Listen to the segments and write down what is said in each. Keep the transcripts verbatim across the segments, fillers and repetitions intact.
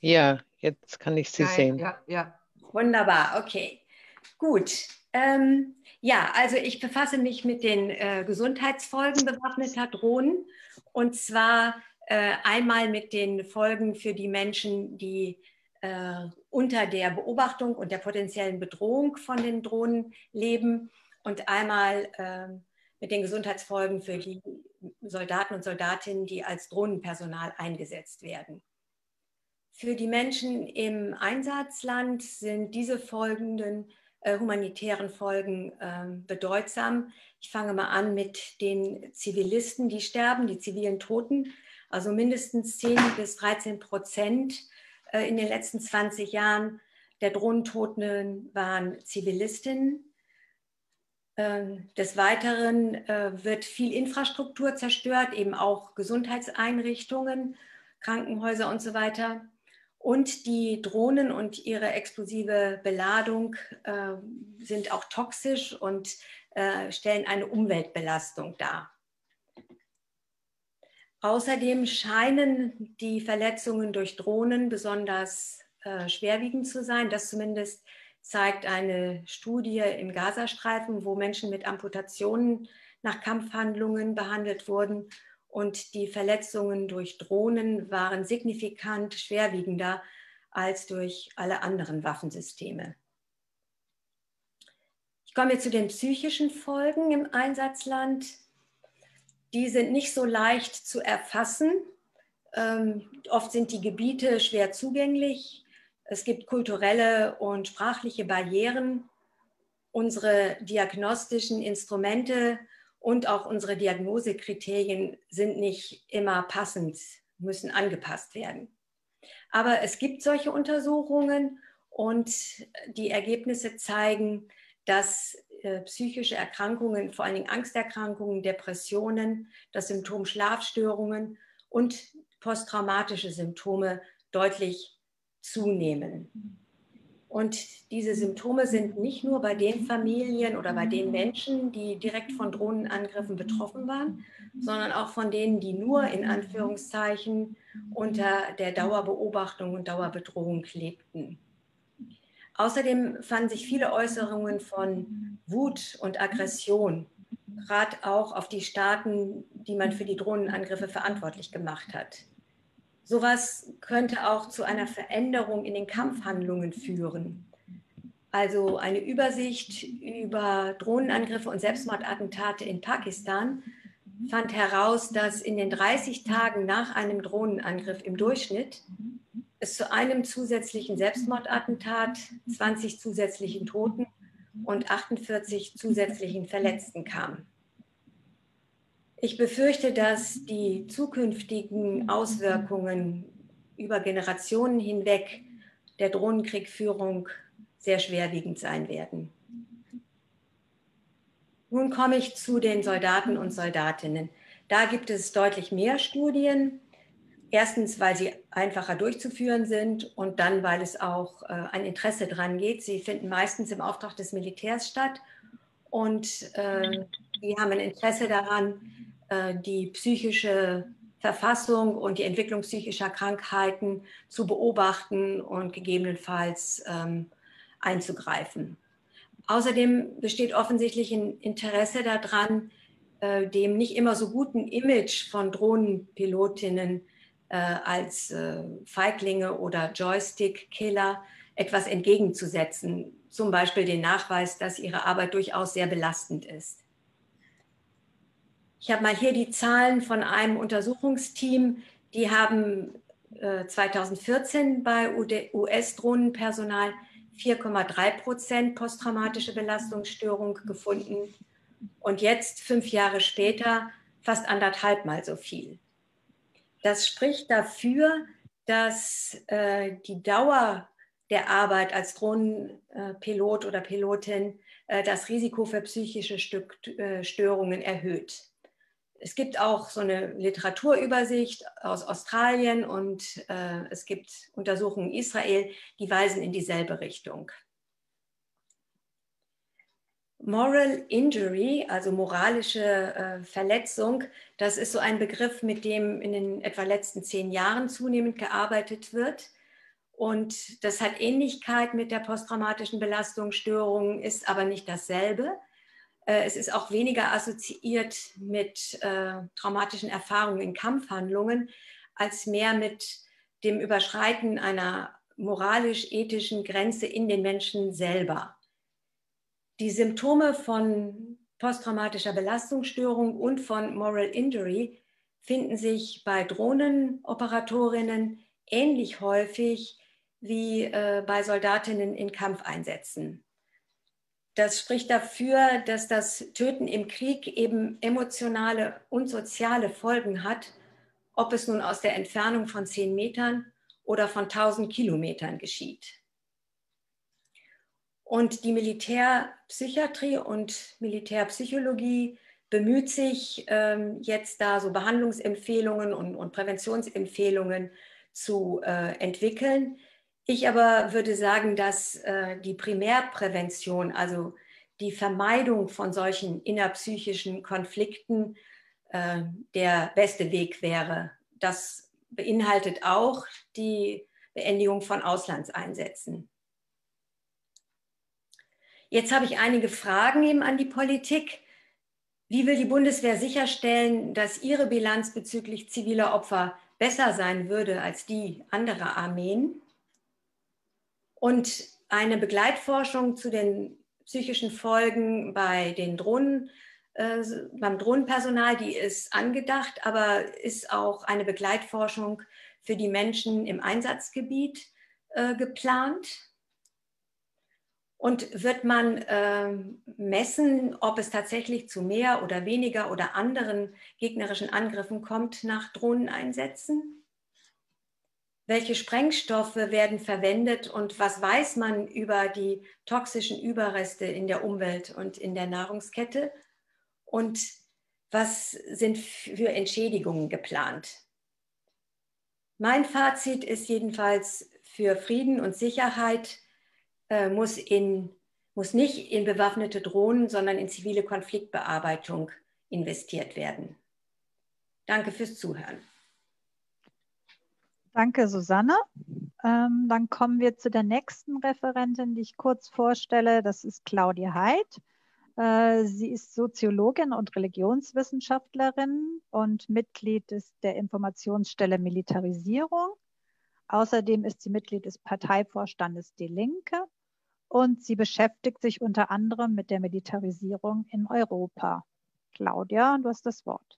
Ja, jetzt kann ich Sie Geil, sehen. ja, ja. Wunderbar, okay. Gut. Ähm, ja, also ich befasse mich mit den äh, Gesundheitsfolgen bewaffneter Drohnen und zwar äh, einmal mit den Folgen für die Menschen, die äh, unter der Beobachtung und der potenziellen Bedrohung von den Drohnen leben und einmal äh, mit den Gesundheitsfolgen für die Soldaten und Soldatinnen, die als Drohnenpersonal eingesetzt werden. Für die Menschen im Einsatzland sind diese folgenden äh, humanitären Folgen äh, bedeutsam. Ich fange mal an mit den Zivilisten, die sterben, die zivilen Toten. Also mindestens zehn bis dreizehn Prozent äh, in den letzten zwanzig Jahren der Drohnentoten waren Zivilistinnen. Äh, des Weiteren äh, wird viel Infrastruktur zerstört, eben auch Gesundheitseinrichtungen, Krankenhäuser und so weiter. Und die Drohnen und ihre explosive Beladung äh, sind auch toxisch und äh, stellen eine Umweltbelastung dar. Außerdem scheinen die Verletzungen durch Drohnen besonders äh, schwerwiegend zu sein. Das zumindest zeigt eine Studie im Gazastreifen, wo Menschen mit Amputationen nach Kampfhandlungen behandelt wurden. Und die Verletzungen durch Drohnen waren signifikant schwerwiegender als durch alle anderen Waffensysteme. Ich komme jetzt zu den psychischen Folgen im Einsatzland. Die sind nicht so leicht zu erfassen. Ähm, oft sind die Gebiete schwer zugänglich. Es gibt kulturelle und sprachliche Barrieren. Unsere diagnostischen Instrumente und auch unsere Diagnosekriterien sind nicht immer passend, müssen angepasst werden. Aber es gibt solche Untersuchungen und die Ergebnisse zeigen, dass äh, psychische Erkrankungen, vor allen Dingen Angsterkrankungen, Depressionen, das Symptom Schlafstörungen und posttraumatische Symptome deutlich zunehmen. Und diese Symptome sind nicht nur bei den Familien oder bei den Menschen, die direkt von Drohnenangriffen betroffen waren, sondern auch von denen, die nur in Anführungszeichen unter der Dauerbeobachtung und Dauerbedrohung lebten. Außerdem fanden sich viele Äußerungen von Wut und Aggression, gerade auch auf die Staaten, die man für die Drohnenangriffe verantwortlich gemacht hat. Sowas könnte auch zu einer Veränderung in den Kampfhandlungen führen. Also eine Übersicht über Drohnenangriffe und Selbstmordattentate in Pakistan fand heraus, dass in den dreißig Tagen nach einem Drohnenangriff im Durchschnitt es zu einem zusätzlichen Selbstmordattentat, zwanzig zusätzlichen Toten und achtundvierzig zusätzlichen Verletzten kam. Ich befürchte, dass die zukünftigen Auswirkungen über Generationen hinweg der Drohnenkriegführung sehr schwerwiegend sein werden. Nun komme ich zu den Soldaten und Soldatinnen. Da gibt es deutlich mehr Studien. Erstens, weil sie einfacher durchzuführen sind und dann, weil es auch äh, ein Interesse dran geht. Sie finden meistens im Auftrag des Militärs statt und äh, die haben ein Interesse daran, äh, die psychische Verfassung und die Entwicklung psychischer Krankheiten zu beobachten und gegebenenfalls ähm, einzugreifen. Außerdem besteht offensichtlich ein Interesse daran, äh, dem nicht immer so guten Image von Drohnenpilotinnen äh, als äh, Feiglinge oder Joystick-Killer etwas entgegenzusetzen. Zum Beispiel den Nachweis, dass ihre Arbeit durchaus sehr belastend ist. Ich habe mal hier die Zahlen von einem Untersuchungsteam, die haben äh, zweitausendvierzehn bei U S-Drohnenpersonal vier Komma drei Prozent posttraumatische Belastungsstörung gefunden und jetzt, fünf Jahre später, fast anderthalb Mal so viel. Das spricht dafür, dass äh, die Dauer der Arbeit als Drohnenpilot oder Pilotin äh, das Risiko für psychische Stück, äh, Störungen erhöht. Es gibt auch so eine Literaturübersicht aus Australien und äh, es gibt Untersuchungen in Israel, die weisen in dieselbe Richtung. Moral Injury, also moralische äh, Verletzung, das ist so ein Begriff, mit dem in den etwa letzten zehn Jahren zunehmend gearbeitet wird. Und das hat Ähnlichkeit mit der posttraumatischen Belastungsstörung, ist aber nicht dasselbe. Es ist auch weniger assoziiert mit äh, traumatischen Erfahrungen in Kampfhandlungen, als mehr mit dem Überschreiten einer moralisch-ethischen Grenze in den Menschen selber. Die Symptome von posttraumatischer Belastungsstörung und von Moral Injury finden sich bei Drohnenoperatorinnen ähnlich häufig wie äh, bei Soldatinnen in Kampfeinsätzen. Das spricht dafür, dass das Töten im Krieg eben emotionale und soziale Folgen hat, ob es nun aus der Entfernung von zehn Metern oder von tausend Kilometern geschieht. Und die Militärpsychiatrie und Militärpsychologie bemüht sich ähm, jetzt da so Behandlungsempfehlungen und, und Präventionsempfehlungen zu äh, entwickeln. Ich aber würde sagen, dass äh, die Primärprävention, also die Vermeidung von solchen innerpsychischen Konflikten, äh, der beste Weg wäre. Das beinhaltet auch die Beendigung von Auslandseinsätzen. Jetzt habe ich einige Fragen eben an die Politik. Wie will die Bundeswehr sicherstellen, dass ihre Bilanz bezüglich ziviler Opfer besser sein würde als die anderer Armeen? Und eine Begleitforschung zu den psychischen Folgen bei den Drohnen, äh, beim Drohnenpersonal, die ist angedacht, aber ist auch eine Begleitforschung für die Menschen im Einsatzgebiet äh, geplant? Und wird man äh, messen, ob es tatsächlich zu mehr oder weniger oder anderen gegnerischen Angriffen kommt nach Drohneneinsätzen? Welche Sprengstoffe werden verwendet und was weiß man über die toxischen Überreste in der Umwelt und in der Nahrungskette? Und was sind für Entschädigungen geplant? Mein Fazit ist jedenfalls, für Frieden und Sicherheit äh, muss, in, muss nicht in bewaffnete Drohnen, sondern in zivile Konfliktbearbeitung investiert werden. Danke fürs Zuhören. Danke, Susanne. Ähm, dann kommen wir zu der nächsten Referentin, die ich kurz vorstelle. Das ist Claudia Heid. Äh, sie ist Soziologin und Religionswissenschaftlerin und Mitglied des, der Informationsstelle Militarisierung. Außerdem ist sie Mitglied des Parteivorstandes Die Linke und sie beschäftigt sich unter anderem mit der Militarisierung in Europa. Claudia, du hast das Wort.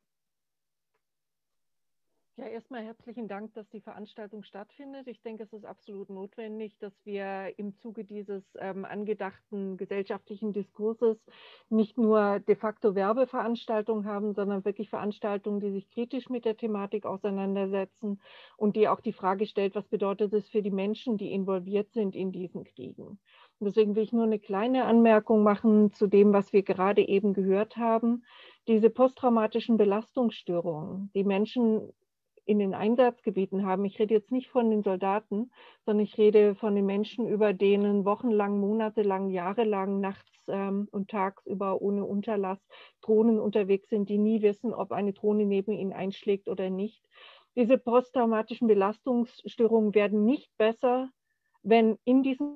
Ja, erstmal herzlichen Dank, dass die Veranstaltung stattfindet. Ich denke, es ist absolut notwendig, dass wir im Zuge dieses ähm, angedachten gesellschaftlichen Diskurses nicht nur de facto Werbeveranstaltungen haben, sondern wirklich Veranstaltungen, die sich kritisch mit der Thematik auseinandersetzen und die auch die Frage stellt, was bedeutet es für die Menschen, die involviert sind in diesen Kriegen. Und deswegen will ich nur eine kleine Anmerkung machen zu dem, was wir gerade eben gehört haben. Diese posttraumatischen Belastungsstörungen, die Menschen in den Einsatzgebieten haben. Ich rede jetzt nicht von den Soldaten, sondern ich rede von den Menschen, über denen wochenlang, monatelang, jahrelang, nachts ähm, und tagsüber ohne Unterlass Drohnen unterwegs sind, die nie wissen, ob eine Drohne neben ihnen einschlägt oder nicht. Diese posttraumatischen Belastungsstörungen werden nicht besser, wenn in diesem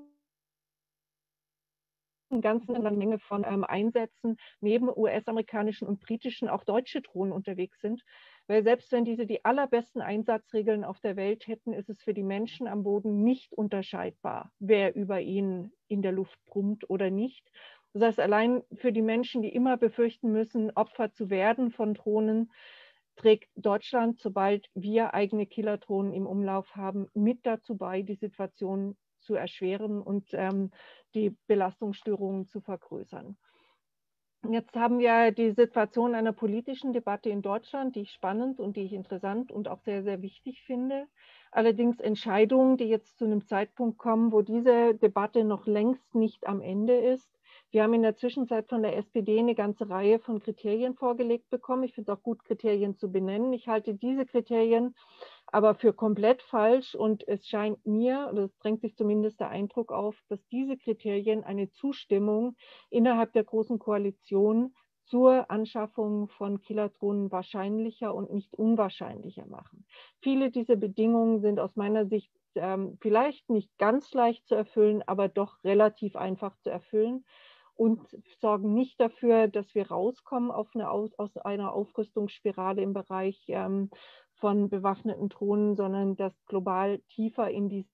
ganzen eine Menge von ähm, Einsätzen neben U S-amerikanischen und britischen auch deutsche Drohnen unterwegs sind. Weil selbst wenn diese die allerbesten Einsatzregeln auf der Welt hätten, ist es für die Menschen am Boden nicht unterscheidbar, wer über ihnen in der Luft brummt oder nicht. Das heißt, allein für die Menschen, die immer befürchten müssen, Opfer zu werden von Drohnen, trägt Deutschland, sobald wir eigene Killerdrohnen im Umlauf haben, mit dazu bei, die Situation zu erschweren und ähm, die Belastungsstörungen zu vergrößern. Jetzt haben wir die Situation einer politischen Debatte in Deutschland, die ich spannend und die ich interessant und auch sehr, sehr wichtig finde. Allerdings Entscheidungen, die jetzt zu einem Zeitpunkt kommen, wo diese Debatte noch längst nicht am Ende ist. Wir haben in der Zwischenzeit von der S P D eine ganze Reihe von Kriterien vorgelegt bekommen. Ich finde es auch gut, Kriterien zu benennen. Ich halte diese Kriterien aber für komplett falsch und es scheint mir, oder es drängt sich zumindest der Eindruck auf, dass diese Kriterien eine Zustimmung innerhalb der Großen Koalition zur Anschaffung von Killerdrohnen wahrscheinlicher und nicht unwahrscheinlicher machen. Viele dieser Bedingungen sind aus meiner Sicht ähm, vielleicht nicht ganz leicht zu erfüllen, aber doch relativ einfach zu erfüllen und sorgen nicht dafür, dass wir rauskommen auf eine, aus einer Aufrüstungsspirale im Bereich ähm, von bewaffneten Drohnen, sondern dass global tiefer in diese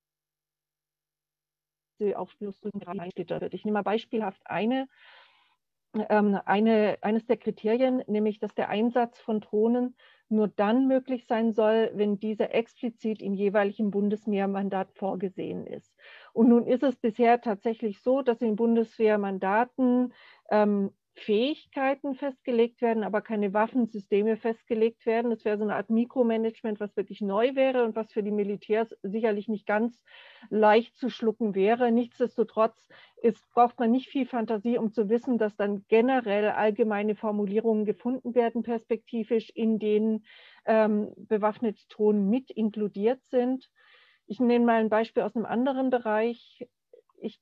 Aufrüstung reingeschlittert wird. Ich nehme mal beispielhaft eine, ähm, eine, eines der Kriterien, nämlich dass der Einsatz von Drohnen nur dann möglich sein soll, wenn dieser explizit im jeweiligen Bundeswehrmandat vorgesehen ist. Und nun ist es bisher tatsächlich so, dass in Bundeswehrmandaten ähm, Fähigkeiten festgelegt werden, aber keine Waffensysteme festgelegt werden. Das wäre so eine Art Mikromanagement, was wirklich neu wäre und was für die Militärs sicherlich nicht ganz leicht zu schlucken wäre. Nichtsdestotrotz ist, braucht man nicht viel Fantasie, um zu wissen, dass dann generell allgemeine Formulierungen gefunden werden, perspektivisch, in denen ähm, bewaffnete Drohnen mit inkludiert sind. Ich nehme mal ein Beispiel aus einem anderen Bereich. Ich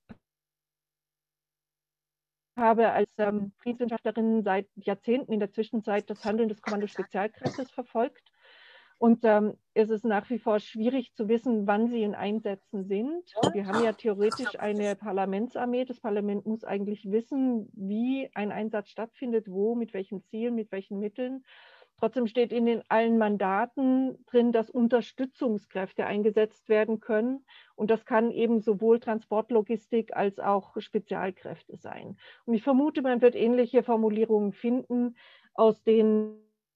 habe als ähm, Friedenswissenschaftlerin seit Jahrzehnten in der Zwischenzeit das Handeln des Kommando Spezialkräftes verfolgt. Und ähm, es ist nach wie vor schwierig zu wissen, wann sie in Einsätzen sind. Wir haben ja theoretisch eine Parlamentsarmee. Das Parlament muss eigentlich wissen, wie ein Einsatz stattfindet, wo, mit welchem Ziel, mit welchen Mitteln. Trotzdem steht in den allen Mandaten drin, dass Unterstützungskräfte eingesetzt werden können. Und das kann eben sowohl Transportlogistik als auch Spezialkräfte sein. Und ich vermute, man wird ähnliche Formulierungen finden, aus denen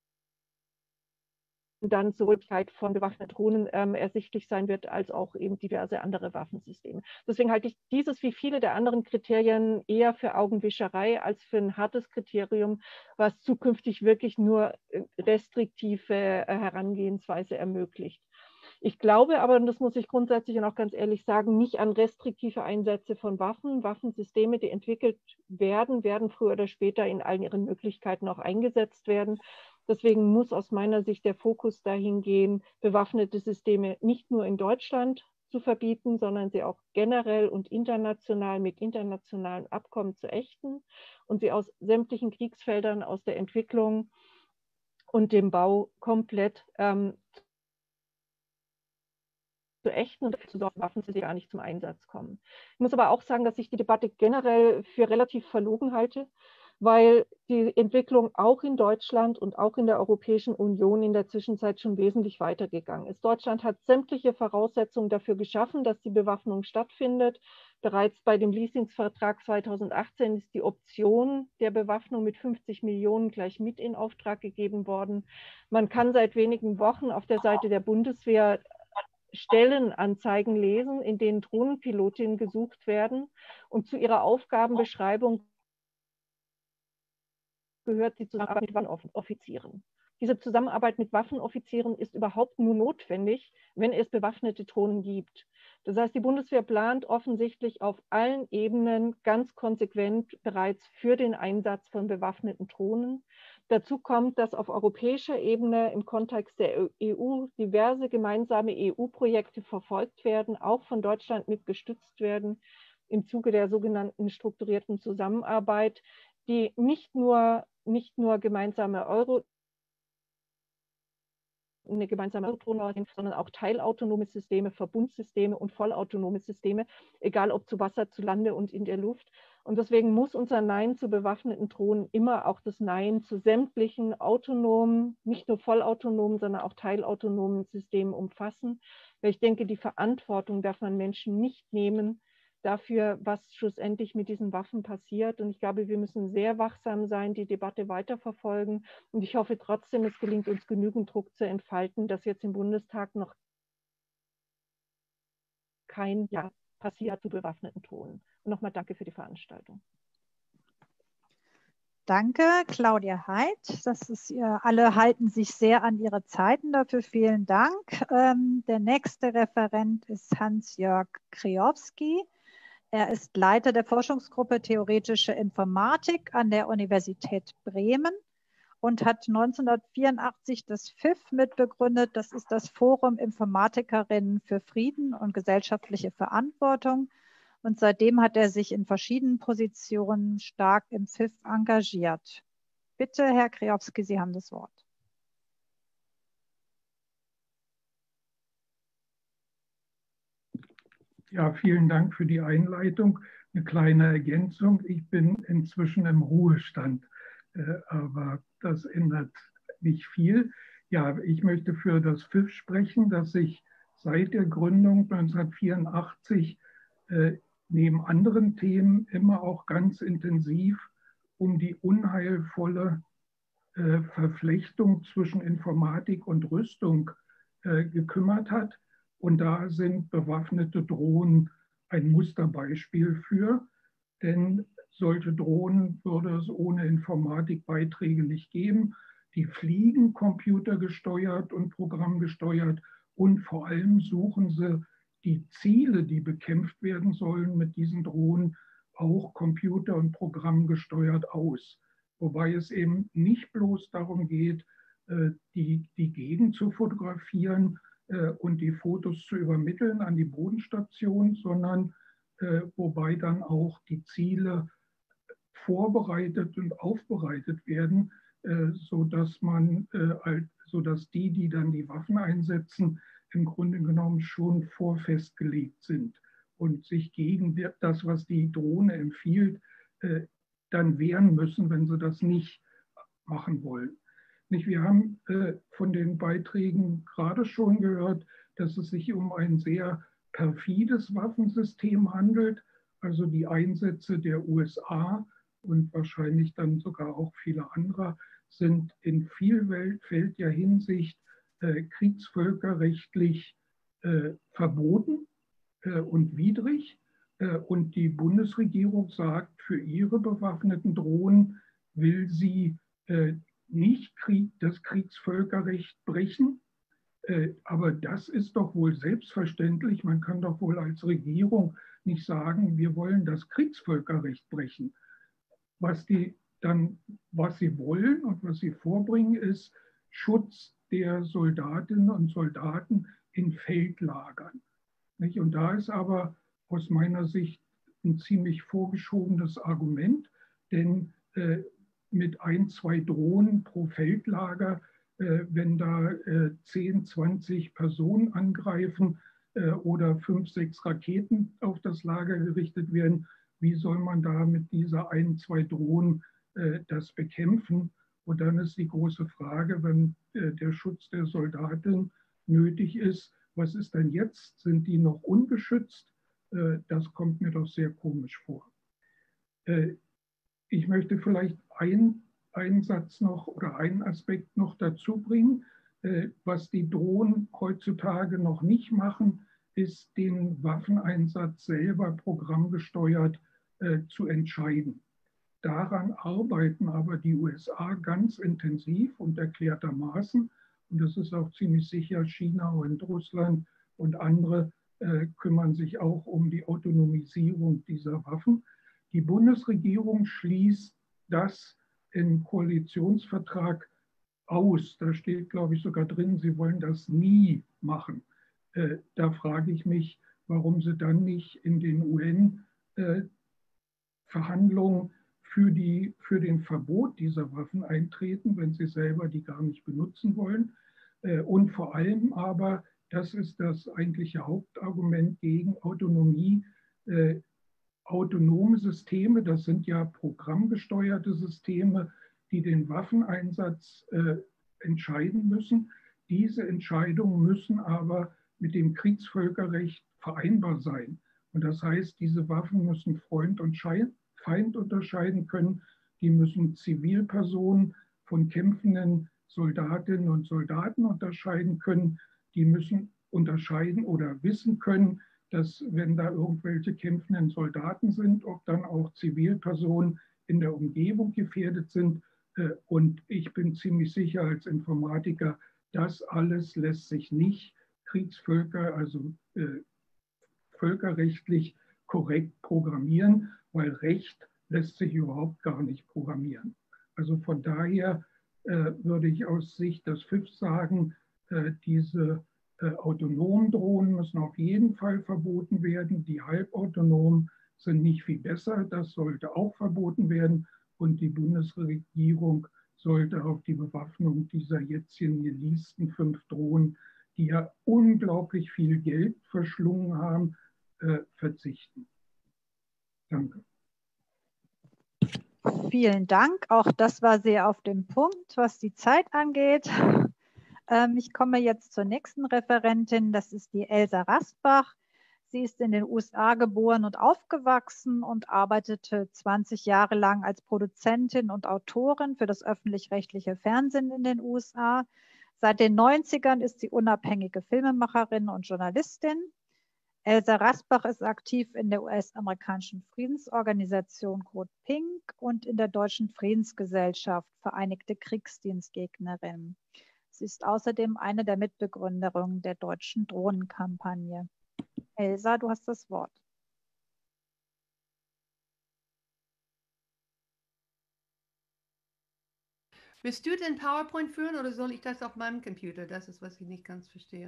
dann sowohl von bewaffneten Drohnen ähm, ersichtlich sein wird, als auch eben diverse andere Waffensysteme. Deswegen halte ich dieses wie viele der anderen Kriterien eher für Augenwischerei als für ein hartes Kriterium, was zukünftig wirklich nur restriktive äh, Herangehensweise ermöglicht. Ich glaube aber, und das muss ich grundsätzlich und auch ganz ehrlich sagen, nicht an restriktive Einsätze von Waffen. Waffensysteme, die entwickelt werden, werden früher oder später in allen ihren Möglichkeiten auch eingesetzt werden. Deswegen muss aus meiner Sicht der Fokus dahin gehen, bewaffnete Systeme nicht nur in Deutschland zu verbieten, sondern sie auch generell und international mit internationalen Abkommen zu ächten und sie aus sämtlichen Kriegsfeldern, aus der Entwicklung und dem Bau komplett ähm, zu ächten und dafür zu sorgen, Waffen gar nicht zum Einsatz kommen. Ich muss aber auch sagen, dass ich die Debatte generell für relativ verlogen halte, weil die Entwicklung auch in Deutschland und auch in der Europäischen Union in der Zwischenzeit schon wesentlich weitergegangen ist. Deutschland hat sämtliche Voraussetzungen dafür geschaffen, dass die Bewaffnung stattfindet. Bereits bei dem Leasingsvertrag zweitausendachtzehn ist die Option der Bewaffnung mit fünfzig Millionen gleich mit in Auftrag gegeben worden. Man kann seit wenigen Wochen auf der Seite der Bundeswehr Stellenanzeigen lesen, in denen Drohnenpilotinnen gesucht werden. Und zu ihrer Aufgabenbeschreibung gehört die Zusammenarbeit mit Waffenoffizieren. Diese Zusammenarbeit mit Waffenoffizieren ist überhaupt nur notwendig, wenn es bewaffnete Drohnen gibt. Das heißt, die Bundeswehr plant offensichtlich auf allen Ebenen ganz konsequent bereits für den Einsatz von bewaffneten Drohnen. Dazu kommt, dass auf europäischer Ebene im Kontext der E U diverse gemeinsame E U-Projekte verfolgt werden, auch von Deutschland mit gestützt werden, im Zuge der sogenannten strukturierten Zusammenarbeit, die nicht nur, nicht nur gemeinsame Euro, eine gemeinsame Drohnen, sondern auch teilautonome Systeme, Verbundsysteme und vollautonome Systeme, egal ob zu Wasser, zu Lande und in der Luft. Und deswegen muss unser Nein zu bewaffneten Drohnen immer auch das Nein zu sämtlichen autonomen, nicht nur vollautonomen, sondern auch teilautonomen Systemen umfassen. Weil ich denke, die Verantwortung darf man Menschen nicht nehmen dafür, was schlussendlich mit diesen Waffen passiert. Und ich glaube, wir müssen sehr wachsam sein, die Debatte weiterverfolgen. Und ich hoffe trotzdem, es gelingt uns genügend Druck zu entfalten, dass jetzt im Bundestag noch kein Ja passiert zu bewaffneten Drohnen. Und nochmal danke für die Veranstaltung. Danke, Claudia Heid. Das ist, ihr alle halten sich sehr an ihre Zeiten. Dafür vielen Dank. Ähm, der nächste Referent ist Hans-Jörg Kriowski. Er ist Leiter der Forschungsgruppe Theoretische Informatik an der Universität Bremen und hat neunzehnhundertvierundachtzig das F I F mitbegründet. Das ist das Forum Informatikerinnen für Frieden und gesellschaftliche Verantwortung. Und seitdem hat er sich in verschiedenen Positionen stark im F I F engagiert. Bitte, Herr Kriowski, Sie haben das Wort. Ja, vielen Dank für die Einleitung. Eine kleine Ergänzung. Ich bin inzwischen im Ruhestand, äh, aber das ändert nicht viel. Ja, ich möchte für das F I F sprechen, das sich seit der Gründung neunzehnhundertvierundachtzig äh, neben anderen Themen immer auch ganz intensiv um die unheilvolle äh, Verflechtung zwischen Informatik und Rüstung äh, gekümmert hat. Und da sind bewaffnete Drohnen ein Musterbeispiel für, denn solche Drohnen würde es ohne Informatikbeiträge nicht geben. Die fliegen computergesteuert und programmgesteuert und vor allem suchen sie die Ziele, die bekämpft werden sollen mit diesen Drohnen, auch computer- und programmgesteuert aus. Wobei es eben nicht bloß darum geht, die, die Gegend zu fotografieren und die Fotos zu übermitteln an die Bodenstation, sondern wobei dann auch die Ziele vorbereitet und aufbereitet werden, sodass man, sodass die, die dann die Waffen einsetzen, im Grunde genommen schon vorfestgelegt sind und sich gegen das, was die Drohne empfiehlt, dann wehren müssen, wenn sie das nicht machen wollen. Wir haben von den Beiträgen gerade schon gehört, dass es sich um ein sehr perfides Waffensystem handelt, also die Einsätze der U S A und wahrscheinlich dann sogar auch viele anderer sind in vielfältiger Hinsicht äh, kriegsvölkerrechtlich äh, verboten äh, und widrig. Äh, und die Bundesregierung sagt, für ihre bewaffneten Drohnen will sie äh, nicht Krieg, das Kriegsvölkerrecht brechen. Äh, aber das ist doch wohl selbstverständlich. Man kann doch wohl als Regierung nicht sagen, wir wollen das Kriegsvölkerrecht brechen. Was die dann, was sie wollen und was sie vorbringen, ist Schutz der Soldatinnen und Soldaten in Feldlagern. Nicht? Und da ist aber aus meiner Sicht ein ziemlich vorgeschobenes Argument, denn äh, mit ein, zwei Drohnen pro Feldlager, äh, wenn da äh, zehn, zwanzig Personen angreifen äh, oder fünf, sechs Raketen auf das Lager gerichtet werden, wie soll man da mit dieser ein, zwei Drohnen äh, das bekämpfen? Und dann ist die große Frage, wenn äh, der Schutz der Soldatin nötig ist, was ist denn jetzt? Sind die noch ungeschützt? Äh, das kommt mir doch sehr komisch vor. Äh, ich möchte vielleicht ein, einen Satz noch oder einen Aspekt noch dazu bringen. Äh, was die Drohnen heutzutage noch nicht machen, ist den Waffeneinsatz selber programmgesteuert äh, zu entscheiden. Daran arbeiten aber die U S A ganz intensiv und erklärtermaßen. Und das ist auch ziemlich sicher, China und Russland und andere äh, kümmern sich auch um die Autonomisierung dieser Waffen. Die Bundesregierung schließt das im Koalitionsvertrag aus. Da steht, glaube ich, sogar drin, sie wollen das nie machen. Äh, da frage ich mich, warum sie dann nicht in den U N-Verhandlungen äh, für, die, für den Verbot dieser Waffen eintreten, wenn sie selber die gar nicht benutzen wollen. Äh, und vor allem aber, das ist das eigentliche Hauptargument gegen Autonomie, äh, autonome Systeme, das sind ja programmgesteuerte Systeme, die den Waffeneinsatz äh, entscheiden müssen. Diese Entscheidungen müssen aber mit dem Kriegsvölkerrecht vereinbar sein. Und das heißt, diese Waffen müssen Freund und Feind unterscheiden können. Die müssen Zivilpersonen von kämpfenden Soldatinnen und Soldaten unterscheiden können. Die müssen unterscheiden oder wissen können, dass wenn da irgendwelche kämpfenden Soldaten sind, ob dann auch Zivilpersonen in der Umgebung gefährdet sind. Und ich bin ziemlich sicher als Informatiker, das alles lässt sich nicht Kriegsvölker, also äh, völkerrechtlich korrekt programmieren, weil Recht lässt sich überhaupt gar nicht programmieren. Also von daher äh, würde ich aus Sicht des F I F sagen, äh, diese äh, autonomen Drohnen müssen auf jeden Fall verboten werden. Die halbautonomen sind nicht viel besser, das sollte auch verboten werden. Und die Bundesregierung sollte auf die Bewaffnung dieser jetzt hier geleasten fünf Drohnen, die ja unglaublich viel Geld verschlungen haben, äh, verzichten. Danke. Vielen Dank. Auch das war sehr auf dem Punkt, was die Zeit angeht. Ähm, ich komme jetzt zur nächsten Referentin. Das ist die Elsa Rasbach. Sie ist in den U S A geboren und aufgewachsen und arbeitete zwanzig Jahre lang als Produzentin und Autorin für das öffentlich-rechtliche Fernsehen in den U S A. Seit den neunzigern ist sie unabhängige Filmemacherin und Journalistin. Elsa Rasbach ist aktiv in der U S-amerikanischen Friedensorganisation Code Pink und in der Deutschen Friedensgesellschaft Vereinigte Kriegsdienstgegnerinnen. Sie ist außerdem eine der Mitbegründerinnen der deutschen Drohnenkampagne. Elsa, du hast das Wort. Willst du den PowerPoint führen oder soll ich das auf meinem Computer? Das ist, was ich nicht ganz verstehe.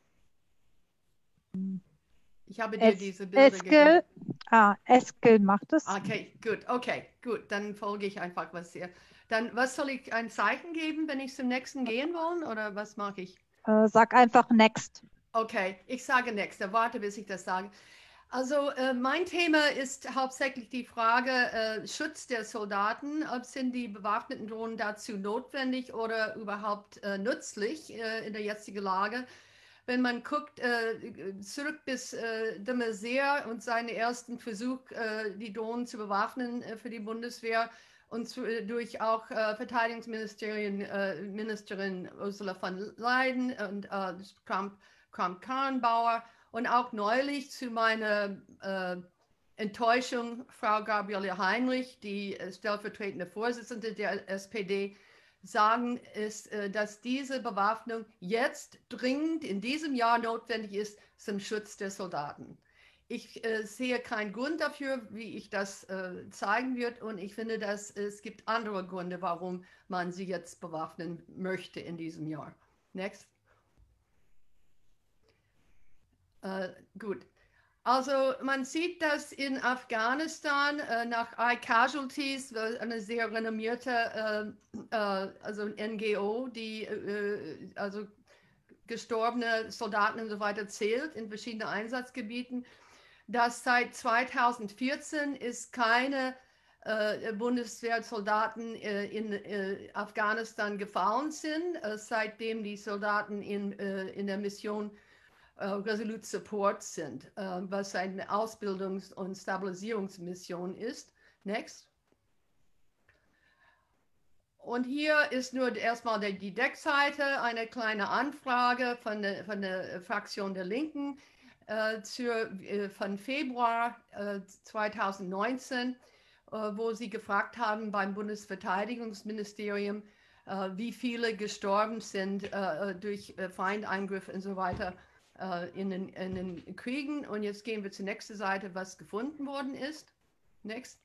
Ich habe dir Es, diese Bilder Eskel, gegeben. ah, Eskel macht es. Okay, gut, okay, gut. Dann folge ich einfach, was ihr. Dann, was soll ich ein Zeichen geben, wenn ich zum nächsten gehen will? Oder was mache ich? Äh, sag einfach next. Okay, ich sage next. Warte, bis ich das sage. Also äh, mein Thema ist hauptsächlich die Frage äh, Schutz der Soldaten. Ob sind die bewaffneten Drohnen dazu notwendig oder überhaupt äh, nützlich äh, in der jetzigen Lage? Wenn man guckt, äh, zurück bis äh, de Maizière und seinen ersten Versuch, äh, die Drohnen zu bewaffnen äh, für die Bundeswehr und zu, äh, durch auch äh, Verteidigungsministerin äh, Ministerin Ursula von Leyen und äh, Trump, Trump Karrenbauer und auch neulich zu meiner äh, Enttäuschung Frau Gabriele Heinrich, die äh, stellvertretende Vorsitzende der S P D, sagen, ist, dass diese Bewaffnung jetzt dringend in diesem Jahr notwendig ist zum Schutz der Soldaten. Ich äh, sehe keinen Grund dafür, wie ich das äh, zeigen werde, und ich finde, dass es gibt andere Gründe, warum man sie jetzt bewaffnen möchte in diesem Jahr. Next. Äh, gut. Also man sieht, dass in Afghanistan äh, nach I Casualties, eine sehr renommierte äh, äh, also N G O, die äh, also gestorbene Soldaten und so weiter zählt in verschiedenen Einsatzgebieten, dass seit zweitausendvierzehn ist keine äh, Bundeswehrsoldaten äh, in äh, Afghanistan gefallen sind, äh, seitdem die Soldaten in, äh, in der Mission Uh, Resolute Support sind, uh, was eine Ausbildungs- und Stabilisierungsmission ist. Next. Und hier ist nur erstmal die Deckseite, eine kleine Anfrage von der, von der Fraktion der Linken uh, zur, uh, von Februar uh, zweitausendneunzehn, uh, wo sie gefragt haben beim Bundesverteidigungsministerium, uh, wie viele gestorben sind uh, durch uh, Feindeingriffe und so weiter In den, in den Kriegen. Und jetzt gehen wir zur nächsten Seite, was gefunden worden ist. Next.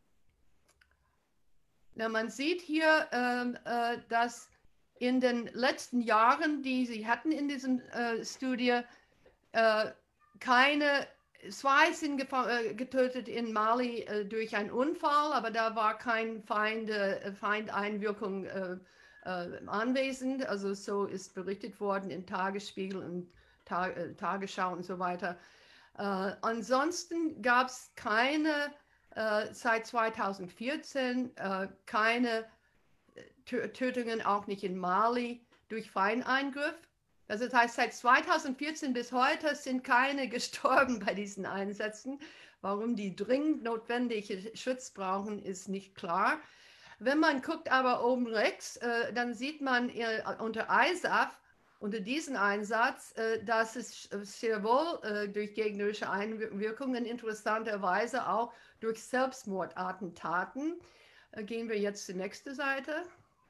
Na, man sieht hier, ähm, äh, dass in den letzten Jahren, die sie hatten in diesem äh, Studie, äh, keine, zwei sind äh, getötet in Mali äh, durch einen Unfall, aber da war kein Feind, äh, Feindeinwirkung äh, äh, anwesend. Also so ist berichtet worden in Tagesspiegel und Tagesschau und so weiter. Äh, ansonsten gab es keine, äh, seit zweitausendvierzehn, äh, keine Tötungen, auch nicht in Mali, durch Feindeingriff. Also das heißt, seit zweitausendvierzehn bis heute sind keine gestorben bei diesen Einsätzen. Warum die dringend notwendige Schutz brauchen, ist nicht klar. Wenn man guckt aber oben rechts, äh, dann sieht man äh, unter I S A F, unter diesen Einsatz, äh, dass es sehr wohl äh, durch gegnerische Einwirkungen, interessanterweise auch durch Selbstmordattentaten. Äh, gehen wir jetzt zur nächsten Seite.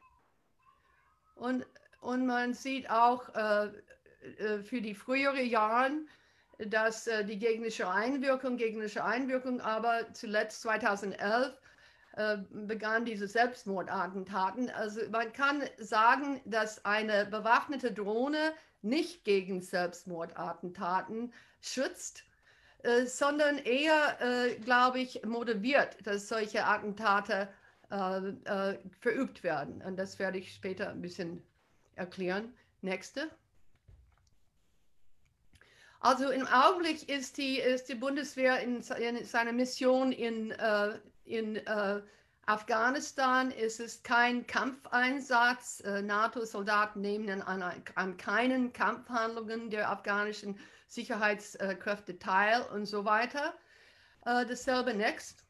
Und, und man sieht auch äh, äh, für die früheren Jahre, dass äh, die gegnerische Einwirkung, gegnerische Einwirkung, aber zuletzt zweitausendelf begann diese Selbstmordattentaten. Also man kann sagen, dass eine bewaffnete Drohne nicht gegen Selbstmordattentaten schützt, äh, sondern eher, äh, glaube ich, motiviert, dass solche Attentate äh, äh, verübt werden. Und das werde ich später ein bisschen erklären. Nächste. Also im Augenblick ist die, ist die Bundeswehr in, in seiner Mission in, äh, in äh, Afghanistan. Es ist kein Kampfeinsatz. Äh, NATO-Soldaten nehmen an, an keinen Kampfhandlungen der afghanischen Sicherheitskräfte teil und so weiter. Äh, dasselbe next.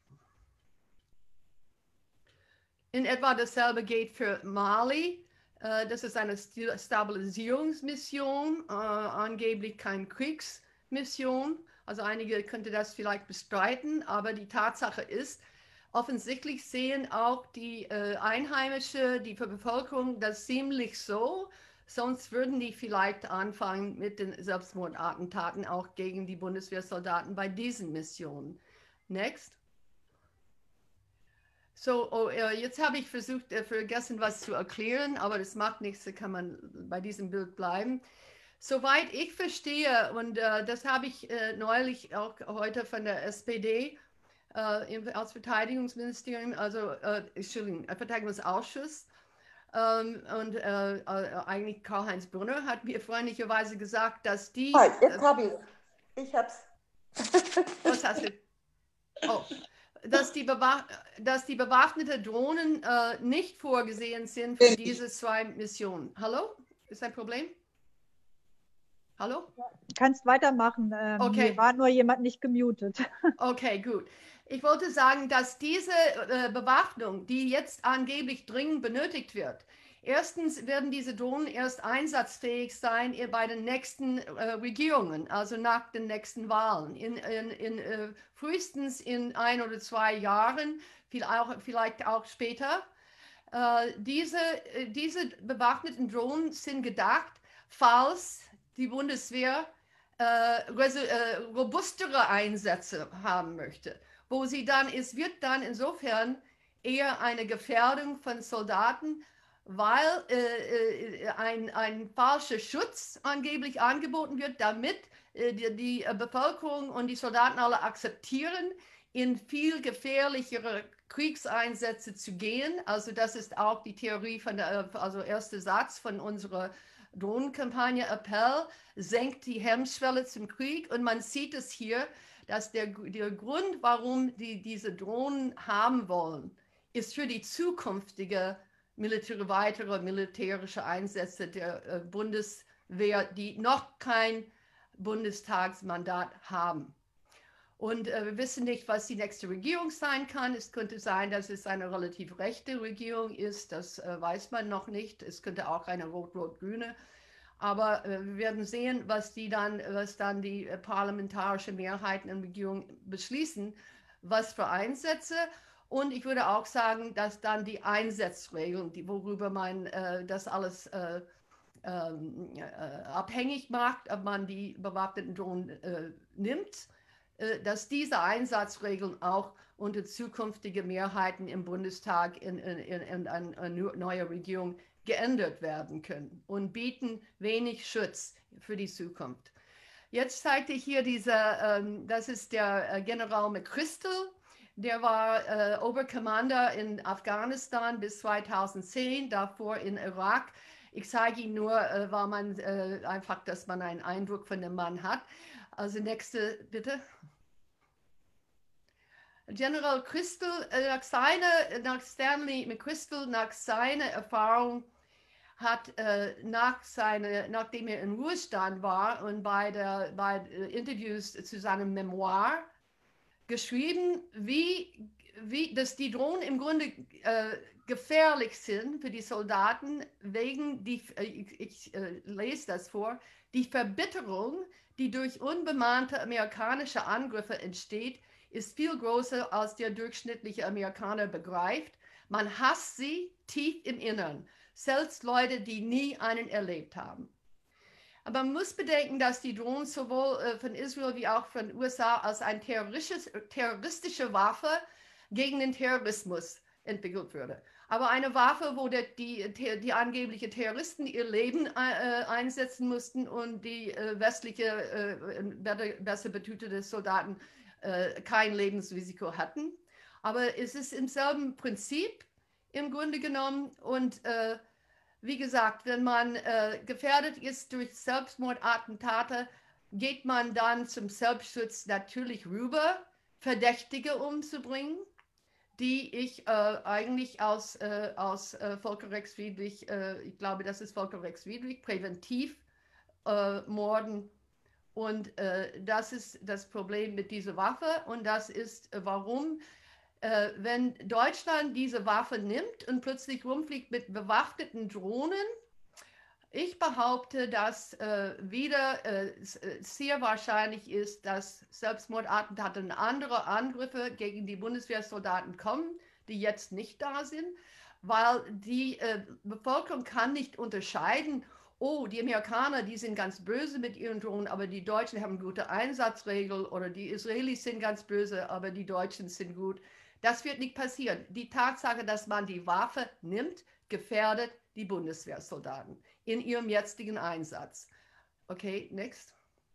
In etwa dasselbe geht für Mali. Das ist eine Stabilisierungsmission, äh, angeblich keine Kriegsmission. Also einige könnten das vielleicht bestreiten, aber die Tatsache ist, offensichtlich sehen auch die äh, Einheimische, die Bevölkerung das ziemlich so, sonst würden die vielleicht anfangen mit den Selbstmordattentaten auch gegen die Bundeswehrsoldaten bei diesen Missionen. Next. So, oh, jetzt habe ich versucht, äh, vergessen, was zu erklären, aber das macht nichts, da kann man bei diesem Bild bleiben. Soweit ich verstehe, und äh, das habe ich äh, neulich auch heute von der S P D äh, im, als Verteidigungsministerium, also äh, Entschuldigung, Verteidigungsausschuss, ähm, und äh, äh, eigentlich Karl-Heinz Brunner hat mir freundlicherweise gesagt, dass die... Halt, jetzt habe ich Ich hab's. Was hast du? Oh. Dass die, dass die bewaffneten Drohnen äh, nicht vorgesehen sind für diese zwei Missionen. Hallo? Ist ein Problem? Hallo? Du kannst weitermachen. Ähm, okay. Hier war nur jemand nicht gemutet. Okay, gut. Ich wollte sagen, dass diese äh, Bewaffnung, die jetzt angeblich dringend benötigt wird, erstens werden diese Drohnen erst einsatzfähig sein bei den nächsten äh, Regierungen, also nach den nächsten Wahlen. In, in, in, äh, frühestens in ein oder zwei Jahren, viel auch, vielleicht auch später. Äh, diese, äh, diese bewaffneten Drohnen sind gedacht, falls die Bundeswehr äh, äh, robustere Einsätze haben möchte, wo sie dann, es wird dann insofern eher eine Gefährdung von Soldaten, weil äh, ein, ein falscher Schutz angeblich angeboten wird, damit äh, die, die Bevölkerung und die Soldaten alle akzeptieren, in viel gefährlichere Kriegseinsätze zu gehen. Also das ist auch die Theorie von der, also erster Satz von unserer Drohnenkampagne Appell, senkt die Hemmschwelle zum Krieg. Und man sieht es hier, dass der, der Grund, warum die diese Drohnen haben wollen, ist für die zukünftige Militär, weitere militärische Einsätze der äh, Bundeswehr, die noch kein Bundestagsmandat haben. Und äh, wir wissen nicht, was die nächste Regierung sein kann. Es könnte sein, dass es eine relativ rechte Regierung ist. Das äh, weiß man noch nicht. Es könnte auch eine rot-rot-grüne. Aber äh, wir werden sehen, was, die dann, was dann die äh, parlamentarische Mehrheiten in der Regierung beschließen, was für Einsätze. Und ich würde auch sagen, dass dann die Einsatzregeln, die, worüber man äh, das alles äh, ähm, äh, abhängig macht, ob man die bewaffneten Drohnen äh, nimmt, äh, dass diese Einsatzregeln auch unter zukünftige Mehrheiten im Bundestag in, in, in, in eine neue Regierung geändert werden können und bieten wenig Schutz für die Zukunft. Jetzt zeigte ich hier diese, ähm, das ist der äh, General McChrystal. Der war äh, Oberkommander in Afghanistan bis zweitausendzehn, davor in Irak. Ich zeige ihn nur, äh, weil man äh, einfach, dass man einen Eindruck von dem Mann hat. Also nächste, bitte. General Crystal, äh, nach, seine, nach Stanley McChrystal, nach seiner Erfahrung, hat äh, nach seine, nachdem er in Ruhestand war und bei, der, bei äh, Interviews zu seinem Memoir, geschrieben, wie, wie, dass die Drohnen im Grunde äh, gefährlich sind für die Soldaten, wegen die, äh, ich, ich äh, lese das vor, die Verbitterung, die durch unbemannte amerikanische Angriffe entsteht, ist viel größer, als der durchschnittliche Amerikaner begreift. Man hasst sie tief im Innern, selbst Leute, die nie einen erlebt haben. Aber man muss bedenken, dass die Drohnen sowohl äh, von Israel wie auch von den U S A als eine terroristische Waffe gegen den Terrorismus entwickelt wurde. Aber eine Waffe, wo der, die, die angeblichen Terroristen ihr Leben äh, einsetzen mussten und die äh, westliche, äh, besser betütete Soldaten äh, kein Lebensrisiko hatten. Aber es ist im selben Prinzip im Grunde genommen und äh, wie gesagt, wenn man äh, gefährdet ist durch Selbstmordattentate, geht man dann zum Selbstschutz natürlich rüber, Verdächtige umzubringen, die ich äh, eigentlich aus, äh, aus äh, völkerrechtswidrig, äh, ich glaube, das ist völkerrechtswidrig, präventiv äh, morden. Und äh, das ist das Problem mit dieser Waffe. Und das ist, äh, warum, äh, wenn Deutschland diese Waffe nimmt und plötzlich rumfliegt mit bewaffneten Drohnen, ich behaupte, dass äh, wieder äh, sehr wahrscheinlich ist, dass Selbstmordattentate und andere Angriffe gegen die Bundeswehrsoldaten kommen, die jetzt nicht da sind, weil die äh, Bevölkerung kann nicht unterscheiden, oh, die Amerikaner, die sind ganz böse mit ihren Drohnen, aber die Deutschen haben gute Einsatzregeln, oder die Israelis sind ganz böse, aber die Deutschen sind gut. Das wird nicht passieren. Die Tatsache, dass man die Waffe nimmt, gefährdet die Bundeswehrsoldaten in ihrem jetzigen Einsatz. Okay, next.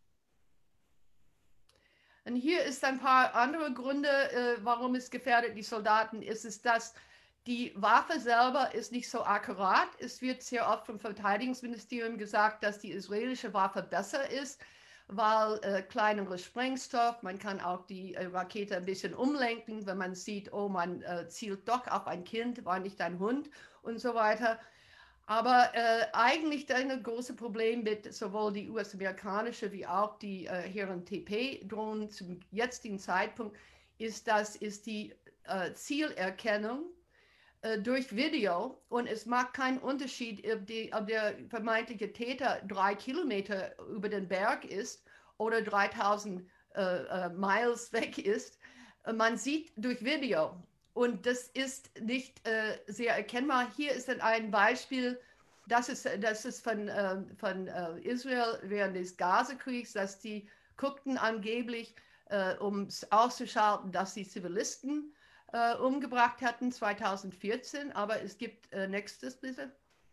Und hier ist ein paar andere Gründe, äh, warum es gefährdet die Soldaten. Ist es, dass die Waffe selber ist nicht so akkurat. Es wird sehr oft vom Verteidigungsministerium gesagt, dass die israelische Waffe besser ist, weil äh, kleinerer Sprengstoff, man kann auch die äh, Rakete ein bisschen umlenken, wenn man sieht, oh, man äh, zielt doch auf ein Kind, war nicht ein Hund und so weiter. Aber äh, eigentlich ein großes Problem mit sowohl die U S-amerikanische wie auch die äh, Herren T P-Drohnen zum jetzigen Zeitpunkt ist, das ist die äh, Zielerkennung äh, durch Video, und es macht keinen Unterschied, ob, die, ob der vermeintliche Täter drei Kilometer über den Berg ist oder dreitausend äh, äh, Miles weg ist. Man sieht durch Video. Und das ist nicht äh, sehr erkennbar. Hier ist dann ein Beispiel, das ist, das ist von, äh, von äh, Israel während des Gazakriegs, dass die guckten angeblich, äh, um auszuschalten, dass sie Zivilisten äh, umgebracht hatten, zweitausendvierzehn. Aber es gibt, äh, nächstes bitte,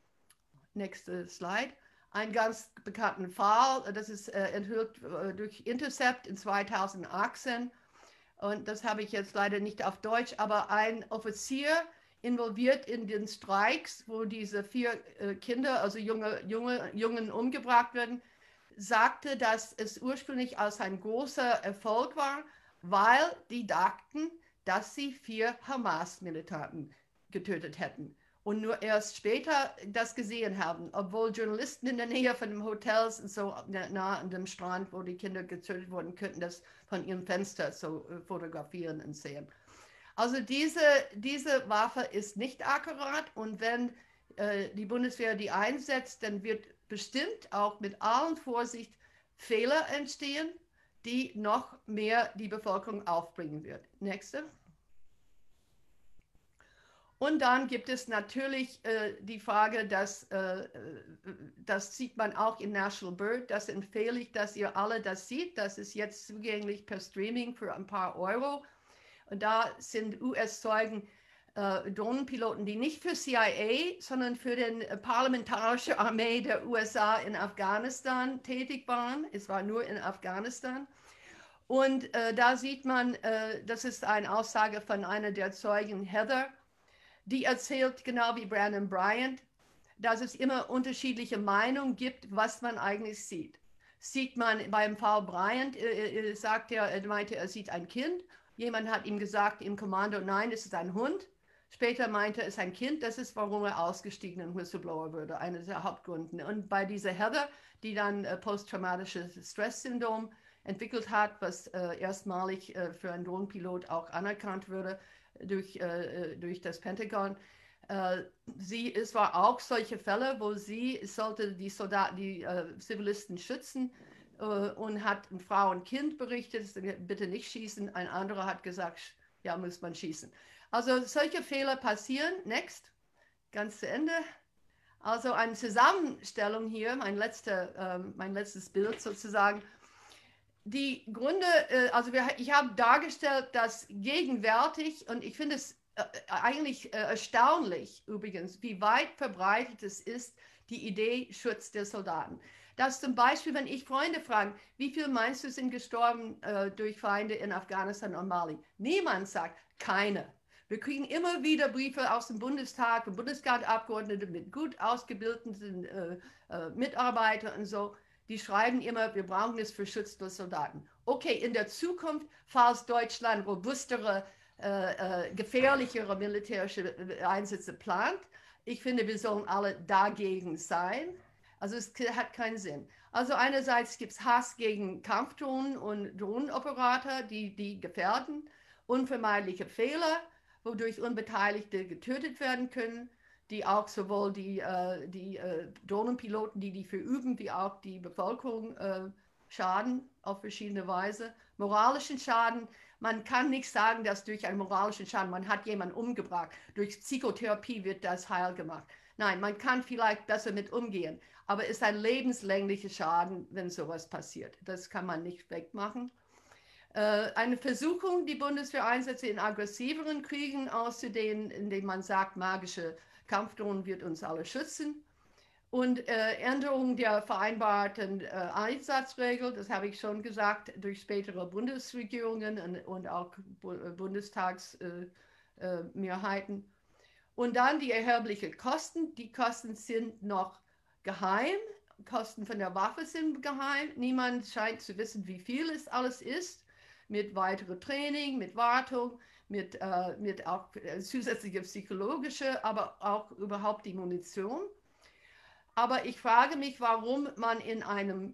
nächste Slide, einen ganz bekannten Fall, das ist äh, enthüllt äh, durch Intercept in zweitausendachtzehn. Und das habe ich jetzt leider nicht auf Deutsch, aber ein Offizier involviert in den Streiks, wo diese vier äh, Kinder, also junge, junge Jungen umgebracht werden, sagte, dass es ursprünglich als ein großer Erfolg war, weil die dachten, dass sie vier Hamas-Militanten getötet hätten. Und nur erst später das gesehen haben, obwohl Journalisten in der Nähe von den Hotels und so nah an dem Strand, wo die Kinder getötet wurden, könnten das von ihrem Fenster so äh, fotografieren und sehen. Also diese, diese Waffe ist nicht akkurat, und wenn äh, die Bundeswehr die einsetzt, dann wird bestimmt auch mit allen Vorsicht Fehler entstehen, die noch mehr die Bevölkerung aufbringen wird. Nächste. Und dann gibt es natürlich äh, die Frage, dass, äh, das sieht man auch in National Bird, das empfehle ich, dass ihr alle das seht. Das ist jetzt zugänglich per Streaming für ein paar Euro. Und da sind U S-Zeugen, äh, Drohnenpiloten, die nicht für C I A, sondern für die äh, parlamentarische Armee der U S A in Afghanistan tätig waren. Es war nur in Afghanistan. Und äh, da sieht man, äh, das ist eine Aussage von einer der Zeugen, Heather, die erzählt, genau wie Brandon Bryant, dass es immer unterschiedliche Meinungen gibt, was man eigentlich sieht. Sieht man beim Fall Bryant, äh, sagt er, er meinte, er sieht ein Kind. Jemand hat ihm gesagt im Kommando, nein, es ist ein Hund. Später meinte er, es ist ein Kind. Das ist, warum er ausgestiegen und Whistleblower wurde, einer der Hauptgründe. Und bei dieser Heather, die dann äh, posttraumatisches Stresssyndrom entwickelt hat, was äh, erstmalig äh, für einen Drohnenpilot auch anerkannt wurde, durch, äh, durch das Pentagon. Äh, sie, es war auch solche Fälle, wo sie sollte die Soldaten, die äh, Zivilisten schützen äh, und hat eine Frau und Kind berichtet, bitte nicht schießen. Ein anderer hat gesagt, ja, muss man schießen. Also solche Fehler passieren. Next, ganz zu Ende. Also eine Zusammenstellung hier, mein, letzter, äh, mein letztes Bild sozusagen. Die Gründe, also wir, ich habe dargestellt, dass gegenwärtig, und ich finde es äh, eigentlich äh, erstaunlich übrigens, wie weit verbreitet es ist, die Idee Schutz der Soldaten. Dass zum Beispiel, wenn ich Freunde frage, wie viele meinst du sind gestorben äh, durch Feinde in Afghanistan und Mali? Niemand sagt, keine. Wir kriegen immer wieder Briefe aus dem Bundestag, von Bundesratabgeordneten mit gut ausgebildeten äh, äh, Mitarbeitern und so. die schreiben immer, wir brauchen es für Schutz der Soldaten. Okay, in der Zukunft, falls Deutschland robustere, äh, äh, gefährlichere militärische Einsätze plant, ich finde, wir sollen alle dagegen sein. Also es hat keinen Sinn. Also einerseits gibt es Hass gegen Kampfdrohnen und Drohnenoperator, die, die gefährden, unvermeidliche Fehler, wodurch Unbeteiligte getötet werden können, die auch sowohl die, äh, die äh, Drohnenpiloten, die die verüben, wie auch die Bevölkerung äh, schaden auf verschiedene Weise. Moralischen Schaden, man kann nicht sagen, dass durch einen moralischen Schaden, man hat jemanden umgebracht, durch Psychotherapie wird das heil gemacht. Nein, man kann vielleicht besser mit umgehen, aber es ist ein lebenslänglicher Schaden, wenn sowas passiert. Das kann man nicht wegmachen. Äh, eine Versuchung, die Bundeswehreinsätze in aggressiveren Kriegen auszudehnen, indem man sagt, magische Kampfdrohnen wird uns alle schützen. Und äh, Änderung der vereinbarten äh, Einsatzregel, das habe ich schon gesagt, durch spätere Bundesregierungen und, und auch Bu Bundestagsmehrheiten. Äh, äh, und dann die erheblichen Kosten. Die Kosten sind noch geheim. Kosten von der Waffe sind geheim. Niemand scheint zu wissen, wie viel es alles ist. Mit weiterem Training, mit Wartung, mit, äh, mit auch zusätzliche psychologische, aber auch überhaupt die Munition. Aber ich frage mich, warum man in einem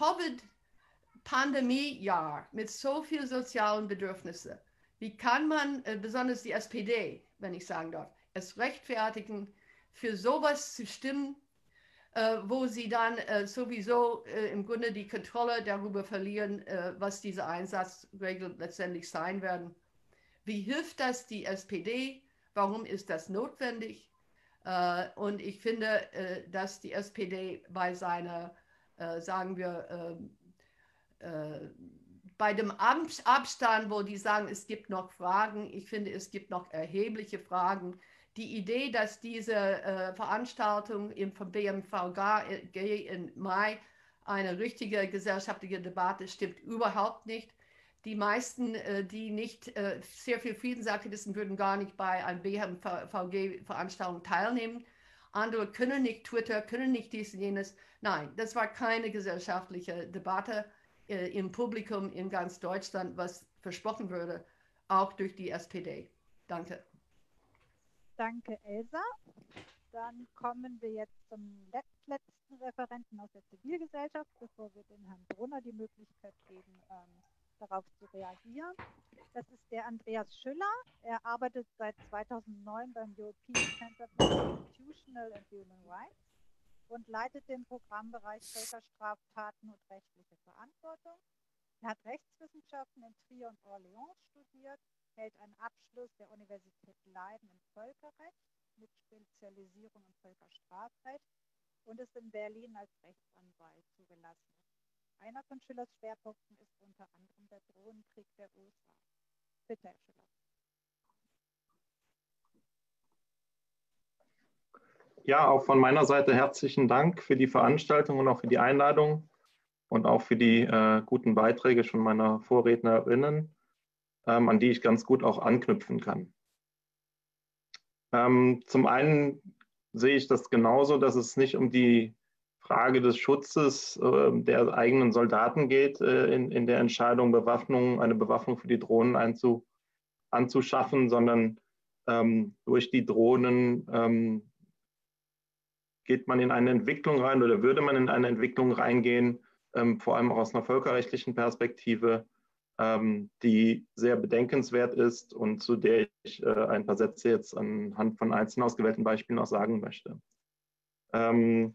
Covid-Pandemie-Jahr mit so vielen sozialen Bedürfnissen, wie kann man, äh, besonders die S P D, wenn ich sagen darf, es rechtfertigen, für sowas zu stimmen, äh, wo sie dann äh, sowieso äh, im Grunde die Kontrolle darüber verlieren, äh, was diese Einsatzregeln letztendlich sein werden. Wie hilft das die S P D? Warum ist das notwendig? Uh, und ich finde, uh, dass die S P D bei seiner, uh, sagen wir, uh, uh, bei dem Ab Abstand, wo die sagen, es gibt noch Fragen, ich finde, es gibt noch erhebliche Fragen. Die Idee, dass diese uh, Veranstaltung im B M V G im Mai eine richtige gesellschaftliche Debatte stimmt überhaupt nicht. Die meisten, die nicht sehr viel Friedensaktivisten, würden gar nicht bei einer B M V G-Veranstaltung teilnehmen. Andere können nicht Twitter, können nicht dies und jenes. Nein, das war keine gesellschaftliche Debatte im Publikum in ganz Deutschland, was versprochen wurde, auch durch die S P D. Danke. Danke, Elsa. Dann kommen wir jetzt zum letzten Referenten aus der Zivilgesellschaft, bevor wir dem Herrn Brunner die Möglichkeit geben, ähm, darauf zu reagieren. Das ist der Andreas Schüller. Er arbeitet seit zweitausendneun beim European Center for Institutional and Human Rights und leitet den Programmbereich Völkerstraftaten und rechtliche Verantwortung. Er hat Rechtswissenschaften in Trier und Orléans studiert, hält einen Abschluss der Universität Leiden in Völkerrecht mit Spezialisierung im Völkerstrafrecht und ist in Berlin als Rechtsanwalt zugelassen. Einer von Schüllers Schwerpunkten ist unter anderem der Drohnenkrieg der U S A. Bitte, Herr Schüller. Ja, auch von meiner Seite herzlichen Dank für die Veranstaltung und auch für die Einladung und auch für die äh, guten Beiträge schon meiner Vorrednerinnen, ähm, an die ich ganz gut auch anknüpfen kann. Ähm, zum einen sehe ich das genauso, dass es nicht um die Frage des Schutzes äh, der eigenen Soldaten geht, äh, in, in der Entscheidung, Bewaffnung, eine Bewaffnung für die Drohnen einzu, anzuschaffen, sondern ähm, durch die Drohnen ähm, geht man in eine Entwicklung rein oder würde man in eine Entwicklung reingehen, ähm, vor allem auch aus einer völkerrechtlichen Perspektive, ähm, die sehr bedenkenswert ist und zu der ich äh, ein paar Sätze jetzt anhand von einzeln ausgewählten Beispielen auch sagen möchte. Ähm,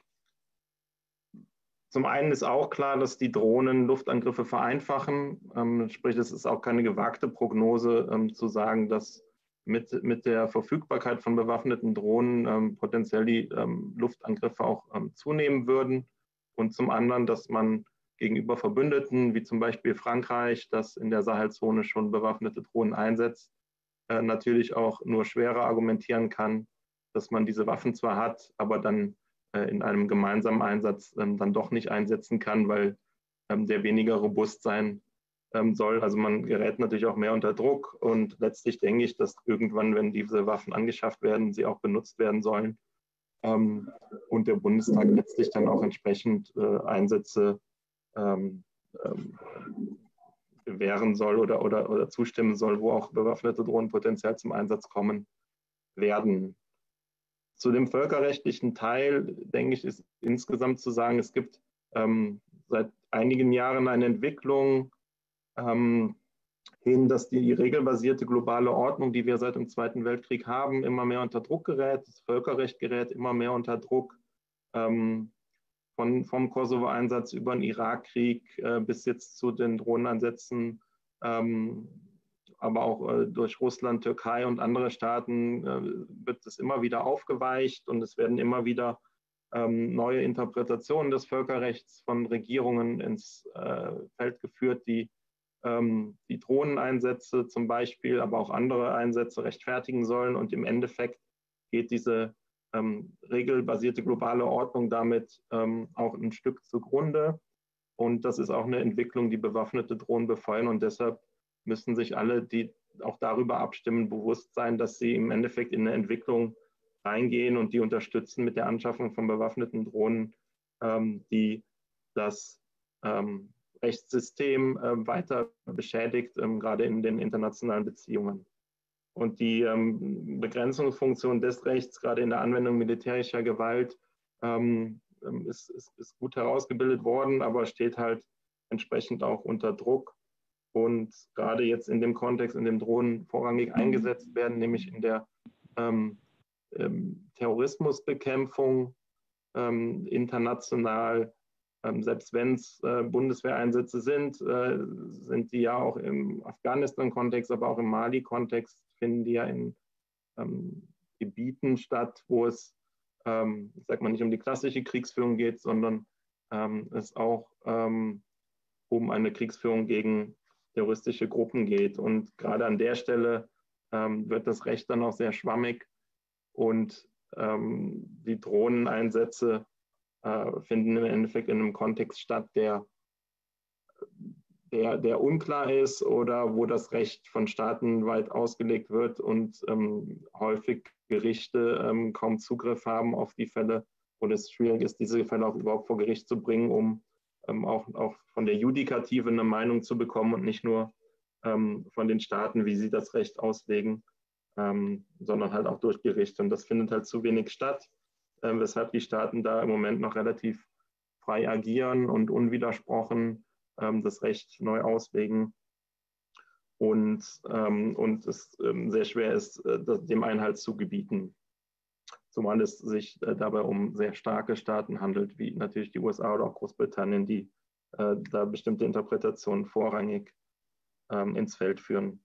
Zum einen ist auch klar, dass die Drohnen Luftangriffe vereinfachen. Ähm, sprich, es ist auch keine gewagte Prognose ähm, zu sagen, dass mit, mit der Verfügbarkeit von bewaffneten Drohnen ähm, potenziell die ähm, Luftangriffe auch ähm, zunehmen würden. Und zum anderen, dass man gegenüber Verbündeten, wie zum Beispiel Frankreich, das in der Sahelzone schon bewaffnete Drohnen einsetzt, äh, natürlich auch nur schwerer argumentieren kann, dass man diese Waffen zwar hat, aber dann in einem gemeinsamen Einsatz ähm, dann doch nicht einsetzen kann, weil ähm, der weniger robust sein ähm, soll. Also man gerät natürlich auch mehr unter Druck und letztlich denke ich, dass irgendwann, wenn diese Waffen angeschafft werden, sie auch benutzt werden sollen ähm, und der Bundestag letztlich dann auch entsprechend äh, Einsätze ähm, ähm, gewähren soll oder, oder, oder zustimmen soll, wo auch bewaffnete Drohnen potenziell zum Einsatz kommen werden. Zu dem völkerrechtlichen Teil, denke ich, ist insgesamt zu sagen, es gibt ähm, seit einigen Jahren eine Entwicklung ähm, hin, dass die regelbasierte globale Ordnung, die wir seit dem Zweiten Weltkrieg haben, immer mehr unter Druck gerät. Das Völkerrecht gerät immer mehr unter Druck. Ähm, von, vom Kosovo-Einsatz über den Irakkrieg äh, bis jetzt zu den Drohneneinsätzen, ähm, aber auch äh, durch Russland, Türkei und andere Staaten äh, wird es immer wieder aufgeweicht und es werden immer wieder ähm, neue Interpretationen des Völkerrechts von Regierungen ins äh, Feld geführt, die ähm, die Drohneneinsätze zum Beispiel, aber auch andere Einsätze rechtfertigen sollen. Und im Endeffekt geht diese ähm, regelbasierte globale Ordnung damit ähm, auch ein Stück zugrunde. Und das ist auch eine Entwicklung, die bewaffnete Drohnen befeuern. Und deshalb müssen sich alle, die auch darüber abstimmen, bewusst sein, dass sie im Endeffekt in eine Entwicklung reingehen und die unterstützen mit der Anschaffung von bewaffneten Drohnen, ähm, die das ähm, Rechtssystem äh, weiter beschädigt, ähm, gerade in den internationalen Beziehungen. Und die ähm, Begrenzungsfunktion des Rechts, gerade in der Anwendung militärischer Gewalt, ähm, ist, ist, ist gut herausgebildet worden, aber steht halt entsprechend auch unter Druck. Und gerade jetzt in dem Kontext, in dem Drohnen vorrangig eingesetzt werden, nämlich in der ähm, ähm, Terrorismusbekämpfung ähm, international, ähm, selbst wenn es äh, Bundeswehreinsätze sind, äh, sind die ja auch im Afghanistan-Kontext, aber auch im Mali-Kontext, finden die ja in ähm, Gebieten statt, wo es, ähm, ich sag mal, nicht um die klassische Kriegsführung geht, sondern ähm, es auch ähm, um eine Kriegsführung gegen terroristische Gruppen geht. Und gerade an der Stelle ähm, wird das Recht dann auch sehr schwammig und ähm, die Drohneneinsätze äh, finden im Endeffekt in einem Kontext statt, der, der, der unklar ist oder wo das Recht von Staaten weit ausgelegt wird und ähm, häufig Gerichte ähm, kaum Zugriff haben auf die Fälle, wo es schwierig ist, diese Fälle auch überhaupt vor Gericht zu bringen, um ähm, auch, auch von der Judikative eine Meinung zu bekommen und nicht nur ähm, von den Staaten, wie sie das Recht auslegen, ähm, sondern halt auch durch Gerichte. Und das findet halt zu wenig statt, äh, weshalb die Staaten da im Moment noch relativ frei agieren und unwidersprochen ähm, das Recht neu auslegen und, ähm, und es ähm, sehr schwer ist, äh, dem Einhalt zu gebieten. Zumal es sich äh, dabei um sehr starke Staaten handelt, wie natürlich die U S A oder auch Großbritannien, die äh, da bestimmte Interpretationen vorrangig ähm, ins Feld führen.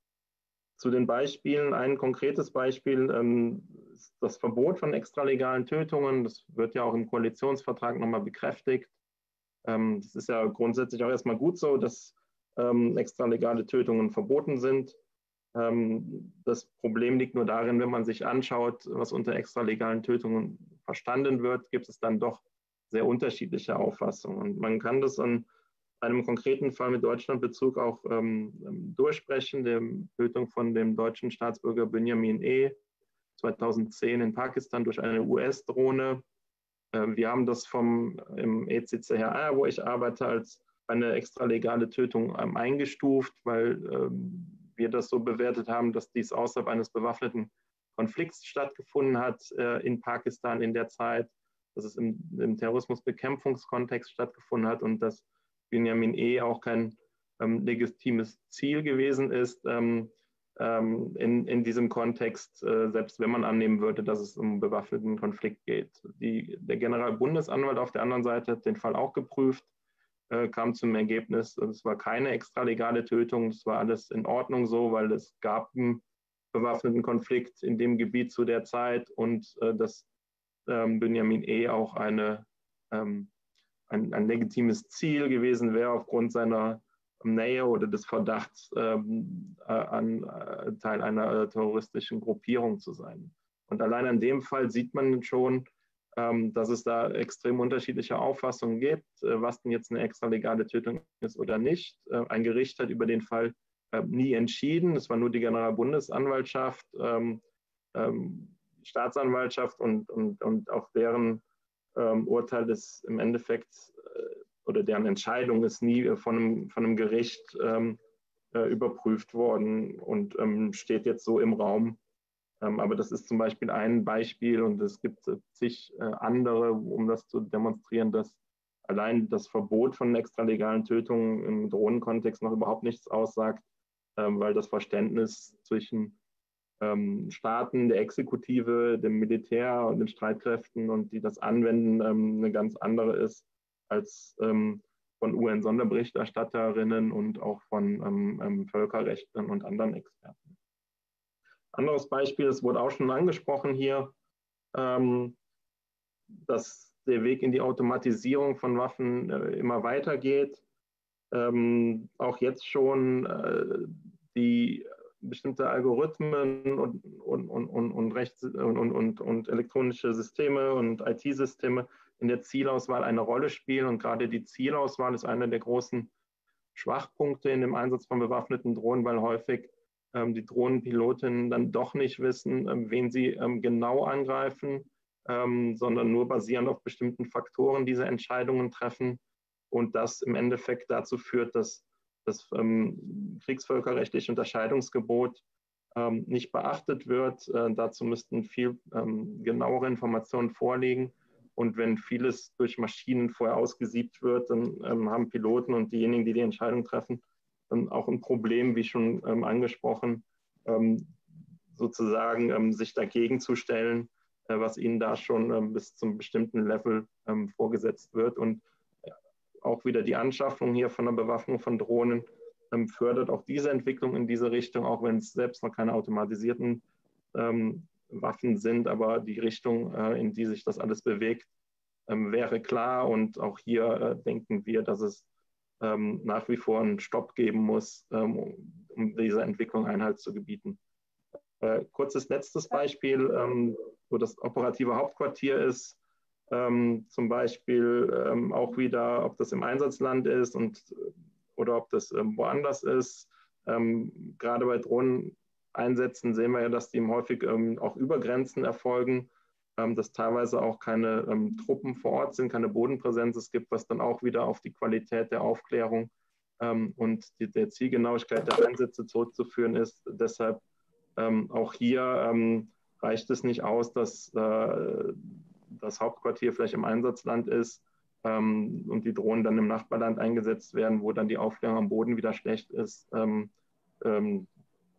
Zu den Beispielen, ein konkretes Beispiel ähm, ist das Verbot von extralegalen Tötungen. Das wird ja auch im Koalitionsvertrag nochmal bekräftigt. Ähm, das ist ja grundsätzlich auch erstmal gut so, dass ähm, extralegale Tötungen verboten sind. Ähm, das Problem liegt nur darin, wenn man sich anschaut, was unter extralegalen Tötungen verstanden wird, gibt es dann doch sehr unterschiedliche Auffassungen. Und man kann das an einem konkreten Fall mit Deutschlandbezug auch ähm, durchsprechen, der Tötung von dem deutschen Staatsbürger Benjamin E. zweitausendzehn in Pakistan durch eine U S-Drohne. Äh, wir haben das vom im E C C H R, wo ich arbeite, als eine extralegale Tötung ähm, eingestuft, weil ähm, wir das so bewertet haben, dass dies außerhalb eines bewaffneten Konflikts stattgefunden hat äh, in Pakistan in der Zeit, dass es im, im Terrorismusbekämpfungskontext stattgefunden hat und dass Benjamin E. auch kein ähm, legitimes Ziel gewesen ist ähm, ähm, in, in diesem Kontext, äh, selbst wenn man annehmen würde, dass es um einen bewaffneten Konflikt geht. Die, der Generalbundesanwalt auf der anderen Seite hat den Fall auch geprüft, äh, kam zum Ergebnis, es war keine extralegale Tötung, es war alles in Ordnung so, weil es gab einen bewaffneten Konflikt in dem Gebiet zu der Zeit und äh, dass ähm, Benjamin E. auch eine ähm, Ein, ein legitimes Ziel gewesen wäre, aufgrund seiner Nähe oder des Verdachts ähm, an äh, Teil einer äh, terroristischen Gruppierung zu sein. Und allein an dem Fall sieht man schon, ähm, dass es da extrem unterschiedliche Auffassungen gibt, äh, was denn jetzt eine extralegale Tötung ist oder nicht. Äh, ein Gericht hat über den Fall äh, nie entschieden. Es war nur die Generalbundesanwaltschaft, ähm, ähm, Staatsanwaltschaft und, und, und auch deren Ähm, Urteil ist im Endeffekt äh, oder deren Entscheidung ist nie von einem, von einem Gericht ähm, äh, überprüft worden und ähm, steht jetzt so im Raum. Ähm, aber das ist zum Beispiel ein Beispiel und es gibt äh, zig äh, andere, um das zu demonstrieren, dass allein das Verbot von extralegalen Tötungen im Drohnenkontext noch überhaupt nichts aussagt, ähm, weil das Verständnis zwischen ähm, Staaten, der Exekutive, dem Militär und den Streitkräften und die das anwenden, ähm, eine ganz andere ist als ähm, von U N-Sonderberichterstatterinnen und auch von ähm, ähm, Völkerrechtlern und anderen Experten. Anderes Beispiel, es wurde auch schon angesprochen hier, ähm, dass der Weg in die Automatisierung von Waffen äh, immer weitergeht. Ähm, auch jetzt schon äh, die bestimmte Algorithmen und, und, und, und, und, Rechts und, und, und elektronische Systeme und I T-Systeme in der Zielauswahl eine Rolle spielen. Und gerade die Zielauswahl ist einer der großen Schwachpunkte in dem Einsatz von bewaffneten Drohnen, weil häufig ähm, die Drohnenpilotinnen dann doch nicht wissen, ähm, wen sie ähm, genau angreifen, ähm, sondern nur basierend auf bestimmten Faktoren diese Entscheidungen treffen. Und das im Endeffekt dazu führt, dass das ähm, kriegsvölkerrechtliche Unterscheidungsgebot ähm, nicht beachtet wird. Äh, dazu müssten viel ähm, genauere Informationen vorliegen. Und wenn vieles durch Maschinen vorher ausgesiebt wird, dann ähm, haben Piloten und diejenigen, die die Entscheidung treffen, dann auch ein Problem, wie schon ähm, angesprochen, ähm, sozusagen ähm, sich dagegen zu stellen, äh, was ihnen da schon ähm, bis zum bestimmten Level ähm, vorgesetzt wird. Und auch wieder die Anschaffung hier von der Bewaffnung von Drohnen ähm, fördert auch diese Entwicklung in diese Richtung, auch wenn es selbst noch keine automatisierten ähm, Waffen sind, aber die Richtung, äh, in die sich das alles bewegt, ähm, wäre klar. Und auch hier äh, denken wir, dass es ähm, nach wie vor einen Stopp geben muss, ähm, um dieser Entwicklung Einhalt zu gebieten. Äh, kurzes letztes Beispiel, ähm, wo das operative Hauptquartier ist, ähm, zum Beispiel ähm, auch wieder, ob das im Einsatzland ist und, oder ob das ähm, woanders ist. Ähm, gerade bei Drohneneinsätzen sehen wir ja, dass die häufig ähm, auch über Grenzen erfolgen, ähm, dass teilweise auch keine ähm, Truppen vor Ort sind, keine Bodenpräsenz es gibt, was dann auch wieder auf die Qualität der Aufklärung ähm, und die, der Zielgenauigkeit der Einsätze zurückzuführen ist. Deshalb ähm, auch hier ähm, reicht es nicht aus, dass äh, das Hauptquartier vielleicht im Einsatzland ist ähm, und die Drohnen dann im Nachbarland eingesetzt werden, wo dann die Aufklärung am Boden wieder schlecht ist. Ähm, ähm,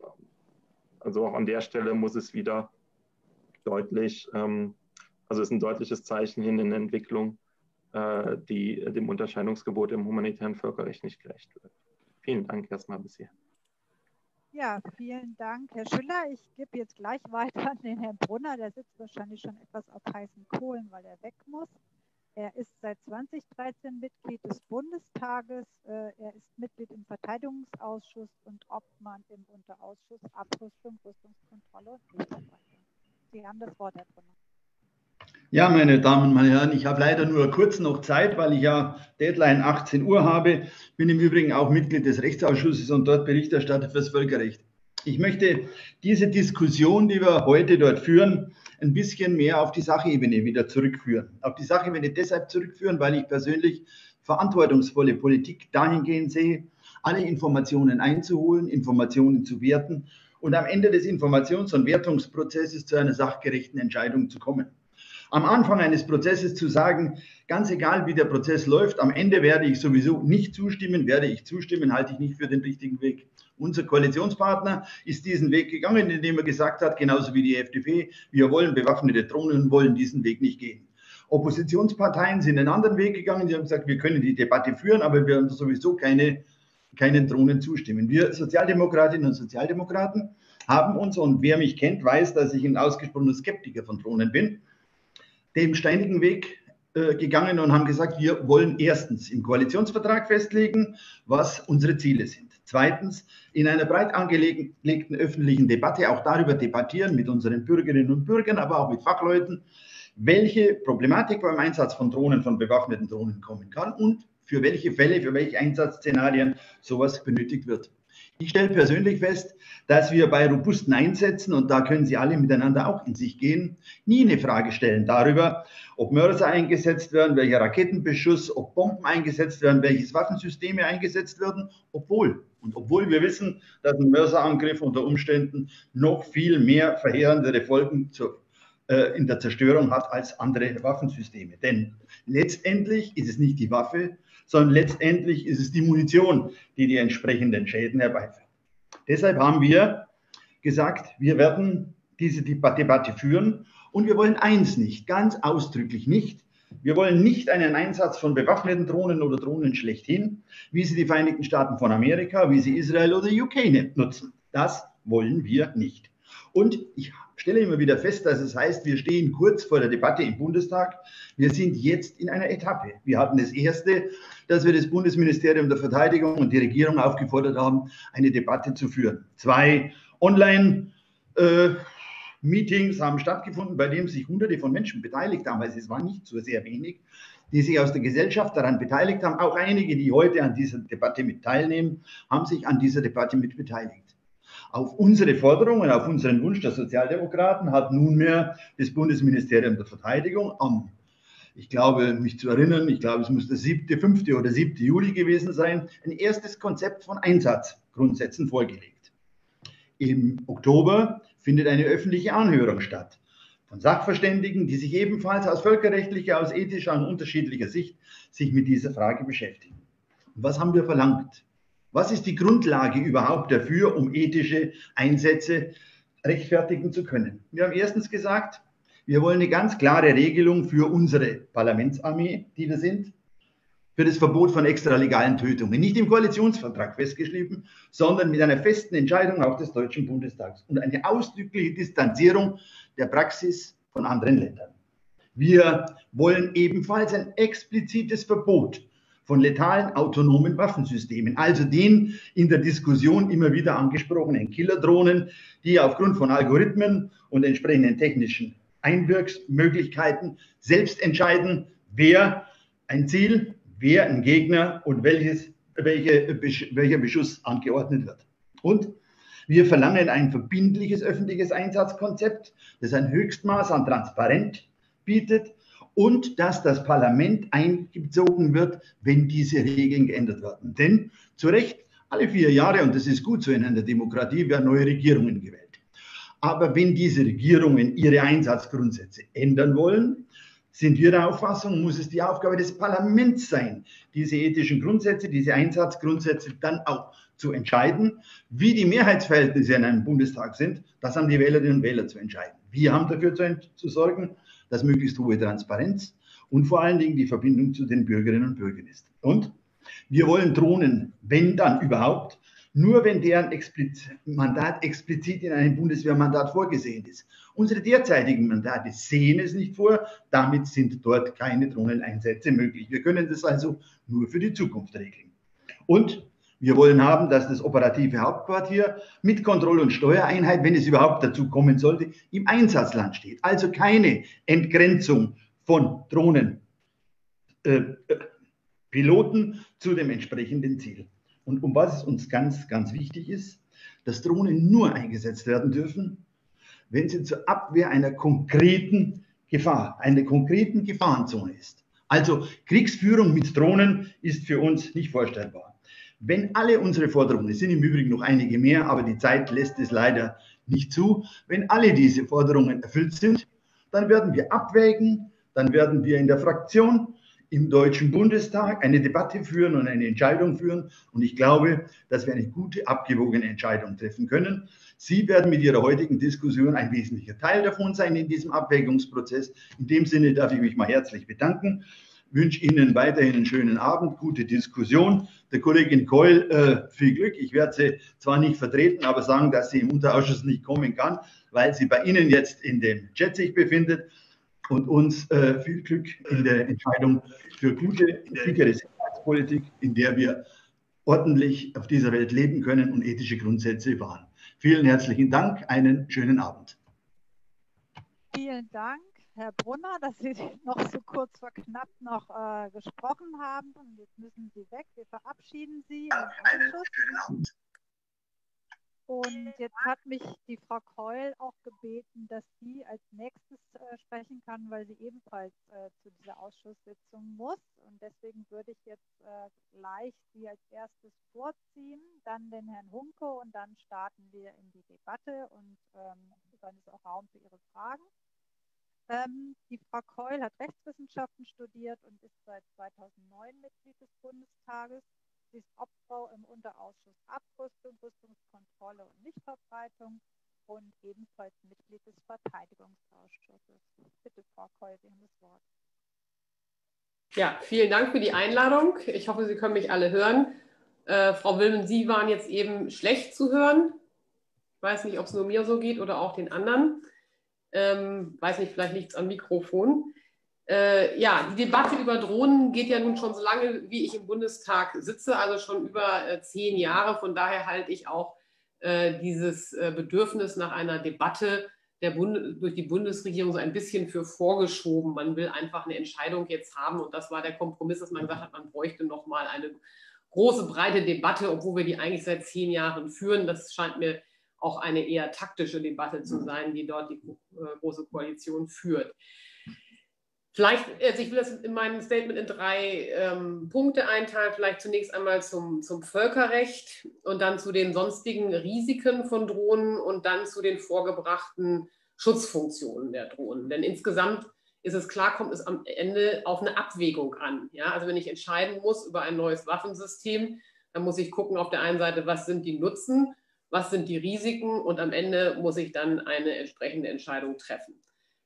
also auch an der Stelle muss es wieder deutlich, ähm, also ist ein deutliches Zeichen hin in der Entwicklung, äh, die dem Unterscheidungsgebot im humanitären Völkerrecht nicht gerecht wird. Vielen Dank erstmal bisher. Ja, vielen Dank, Herr Schüller. Ich gebe jetzt gleich weiter an den Herrn Brunner. Der sitzt wahrscheinlich schon etwas auf heißen Kohlen, weil er weg muss. Er ist seit zweitausenddreizehn Mitglied des Bundestages. Er ist Mitglied im Verteidigungsausschuss und Obmann im Unterausschuss Abrüstung, Rüstungskontrolle und Nichtverbreitung. Sie haben das Wort, Herr Brunner. Ja, meine Damen und Herren, ich habe leider nur kurz noch Zeit, weil ich ja Deadline achtzehn Uhr habe. Bin im Übrigen auch Mitglied des Rechtsausschusses und dort Berichterstatter fürs Völkerrecht. Ich möchte diese Diskussion, die wir heute dort führen, ein bisschen mehr auf die Sachebene wieder zurückführen. Auf die Sachebene deshalb zurückführen, weil ich persönlich verantwortungsvolle Politik dahingehend sehe, alle Informationen einzuholen, Informationen zu werten und am Ende des Informations- und Wertungsprozesses zu einer sachgerechten Entscheidung zu kommen. Am Anfang eines Prozesses zu sagen, ganz egal wie der Prozess läuft, am Ende werde ich sowieso nicht zustimmen, werde ich zustimmen, halte ich nicht für den richtigen Weg. Unser Koalitionspartner ist diesen Weg gegangen, indem er gesagt hat, genauso wie die F D P, wir wollen bewaffnete Drohnen und wollen diesen Weg nicht gehen. Oppositionsparteien sind einen anderen Weg gegangen, die haben gesagt, wir können die Debatte führen, aber wir werden sowieso keine, keinen Drohnen zustimmen. Wir Sozialdemokratinnen und Sozialdemokraten haben uns, und wer mich kennt, weiß, dass ich ein ausgesprochener Skeptiker von Drohnen bin, den steinigen Weg äh, gegangen und haben gesagt, wir wollen erstens im Koalitionsvertrag festlegen, was unsere Ziele sind. Zweitens, in einer breit angelegten öffentlichen Debatte auch darüber debattieren mit unseren Bürgerinnen und Bürgern, aber auch mit Fachleuten, welche Problematik beim Einsatz von Drohnen, von bewaffneten Drohnen kommen kann und für welche Fälle, für welche Einsatzszenarien sowas benötigt wird. Ich stelle persönlich fest, dass wir bei robusten Einsätzen, und da können Sie alle miteinander auch in sich gehen, nie eine Frage stellen darüber, ob Mörser eingesetzt werden, welcher Raketenbeschuss, ob Bomben eingesetzt werden, welche Waffensysteme eingesetzt werden, obwohl, und obwohl wir wissen, dass ein Mörserangriff unter Umständen noch viel mehr verheerendere Folgen zur, äh, in der Zerstörung hat als andere Waffensysteme. Denn letztendlich ist es nicht die Waffe, sondern letztendlich ist es die Munition, die die entsprechenden Schäden herbeiführt. Deshalb haben wir gesagt, wir werden diese Debatte führen und wir wollen eins nicht, ganz ausdrücklich nicht, wir wollen nicht einen Einsatz von bewaffneten Drohnen oder Drohnen schlechthin, wie sie die Vereinigten Staaten von Amerika, wie sie Israel oder U K nutzen. Das wollen wir nicht. Und ich stelle immer wieder fest, dass es heißt, wir stehen kurz vor der Debatte im Bundestag. Wir sind jetzt in einer Etappe. Wir hatten das erste, dass wir das Bundesministerium der Verteidigung und die Regierung aufgefordert haben, eine Debatte zu führen. Zwei Online-Meetings äh, haben stattgefunden, bei denen sich Hunderte von Menschen beteiligt haben. Also es war nicht so sehr wenig, die sich aus der Gesellschaft daran beteiligt haben. Auch einige, die heute an dieser Debatte mit teilnehmen, haben sich an dieser Debatte mit beteiligt. Auf unsere Forderungen, auf unseren Wunsch der Sozialdemokraten hat nunmehr das Bundesministerium der Verteidigung am, ich glaube, mich zu erinnern, ich glaube, es muss der siebte, fünfte oder siebte Juli gewesen sein, ein erstes Konzept von Einsatzgrundsätzen vorgelegt. Im Oktober findet eine öffentliche Anhörung statt von Sachverständigen, die sich ebenfalls aus völkerrechtlicher, aus ethischer und unterschiedlicher Sicht sich mit dieser Frage beschäftigen. Und was haben wir verlangt? Was ist die Grundlage überhaupt dafür, um ethische Einsätze rechtfertigen zu können? Wir haben erstens gesagt, wir wollen eine ganz klare Regelung für unsere Parlamentsarmee, die wir sind, für das Verbot von extralegalen Tötungen. Nicht im Koalitionsvertrag festgeschrieben, sondern mit einer festen Entscheidung auch des Deutschen Bundestags und eine ausdrückliche Distanzierung der Praxis von anderen Ländern. Wir wollen ebenfalls ein explizites Verbot von letalen autonomen Waffensystemen, also den in der Diskussion immer wieder angesprochenen Killerdrohnen, die aufgrund von Algorithmen und entsprechenden technischen Einwirkungsmöglichkeiten selbst entscheiden, wer ein Ziel, wer ein Gegner und welches, welche, welcher Beschuss angeordnet wird. Und wir verlangen ein verbindliches öffentliches Einsatzkonzept, das ein Höchstmaß an Transparenz bietet, und dass das Parlament eingezogen wird, wenn diese Regeln geändert werden. Denn zu Recht, alle vier Jahre, und das ist gut so in einer Demokratie, werden neue Regierungen gewählt. Aber wenn diese Regierungen ihre Einsatzgrundsätze ändern wollen, sind wir der Auffassung, muss es die Aufgabe des Parlaments sein, diese ethischen Grundsätze, diese Einsatzgrundsätze dann auch zu entscheiden. Wie die Mehrheitsverhältnisse in einem Bundestag sind, das haben die Wählerinnen und Wähler zu entscheiden. Wir haben dafür zu, zu sorgen, dass möglichst hohe Transparenz und vor allen Dingen die Verbindung zu den Bürgerinnen und Bürgern ist. Und wir wollen Drohnen, wenn dann überhaupt, nur wenn deren expliz Mandat explizit in einem Bundeswehrmandat vorgesehen ist. Unsere derzeitigen Mandate sehen es nicht vor, damit sind dort keine Drohneneinsätze möglich. Wir können das also nur für die Zukunft regeln. Und wir wollen haben, dass das operative Hauptquartier mit Kontroll- und Steuereinheit, wenn es überhaupt dazu kommen sollte, im Einsatzland steht. Also keine Entgrenzung von Drohnen, äh, Piloten zu dem entsprechenden Ziel. Und um was es uns ganz, ganz wichtig ist, dass Drohnen nur eingesetzt werden dürfen, wenn sie zur Abwehr einer konkreten Gefahr, einer konkreten Gefahrenzone ist. Also Kriegsführung mit Drohnen ist für uns nicht vorstellbar. Wenn alle unsere Forderungen, es sind im Übrigen noch einige mehr, aber die Zeit lässt es leider nicht zu, wenn alle diese Forderungen erfüllt sind, dann werden wir abwägen, dann werden wir in der Fraktion im Deutschen Bundestag eine Debatte führen und eine Entscheidung führen. Und ich glaube, dass wir eine gute, abgewogene Entscheidung treffen können. Sie werden mit Ihrer heutigen Diskussion ein wesentlicher Teil davon sein in diesem Abwägungsprozess. In dem Sinne darf ich mich mal herzlich bedanken. Ich wünsche Ihnen weiterhin einen schönen Abend, gute Diskussion. Der Kollegin Keul äh, viel Glück. Ich werde sie zwar nicht vertreten, aber sagen, dass sie im Unterausschuss nicht kommen kann, weil sie bei Ihnen jetzt in dem Chat sich befindet. Und uns äh, viel Glück in der Entscheidung für gute, sichere Sicherheitspolitik, in der wir ordentlich auf dieser Welt leben können und ethische Grundsätze wahren. Vielen herzlichen Dank, einen schönen Abend. Vielen Dank, Herr Brunner, dass Sie noch so kurz vor knapp noch äh, gesprochen haben. Und jetzt müssen Sie weg. Wir verabschieden Sie im Ausschuss. Und jetzt hat mich die Frau Keul auch gebeten, dass sie als nächstes äh, sprechen kann, weil sie ebenfalls äh, zu dieser Ausschusssitzung muss. Und deswegen würde ich jetzt äh, gleich sie als erstes vorziehen, dann den Herrn Hunke und dann starten wir in die Debatte und ähm, dann ist auch Raum für Ihre Fragen. Ähm, die Frau Keul hat Rechtswissenschaften studiert und ist seit zweitausendneun Mitglied des Bundestages. Sie ist Obfrau im Unterausschuss Abrüstung, Rüstungskontrolle und Nichtverbreitung und ebenfalls Mitglied des Verteidigungsausschusses. Bitte, Frau Keul, Sie haben das Wort. Ja, vielen Dank für die Einladung. Ich hoffe, Sie können mich alle hören. Äh, Frau Wilmen, Sie waren jetzt eben schlecht zu hören. Ich weiß nicht, ob es nur mir so geht oder auch den anderen. Ähm, weiß nicht, vielleicht liegt es am Mikrofon. Äh, ja, die Debatte über Drohnen geht ja nun schon so lange, wie ich im Bundestag sitze, also schon über äh, zehn Jahre. Von daher halte ich auch äh, dieses äh, Bedürfnis nach einer Debatte der Bund durch die Bundesregierung so ein bisschen für vorgeschoben. Man will einfach eine Entscheidung jetzt haben und das war der Kompromiss, dass man gesagt hat, man bräuchte noch mal eine große, breite Debatte, obwohl wir die eigentlich seit zehn Jahren führen. Das scheint mir auch eine eher taktische Debatte zu sein, die dort die äh, Große Koalition führt. Vielleicht, also ich will das in meinem Statement in drei ähm, Punkte einteilen. Vielleicht zunächst einmal zum, zum Völkerrecht und dann zu den sonstigen Risiken von Drohnen und dann zu den vorgebrachten Schutzfunktionen der Drohnen. Denn insgesamt ist es klar, kommt es am Ende auf eine Abwägung an. Ja? Also wenn ich entscheiden muss über ein neues Waffensystem, dann muss ich gucken auf der einen Seite, was sind die Nutzen, was sind die Risiken und am Ende muss ich dann eine entsprechende Entscheidung treffen.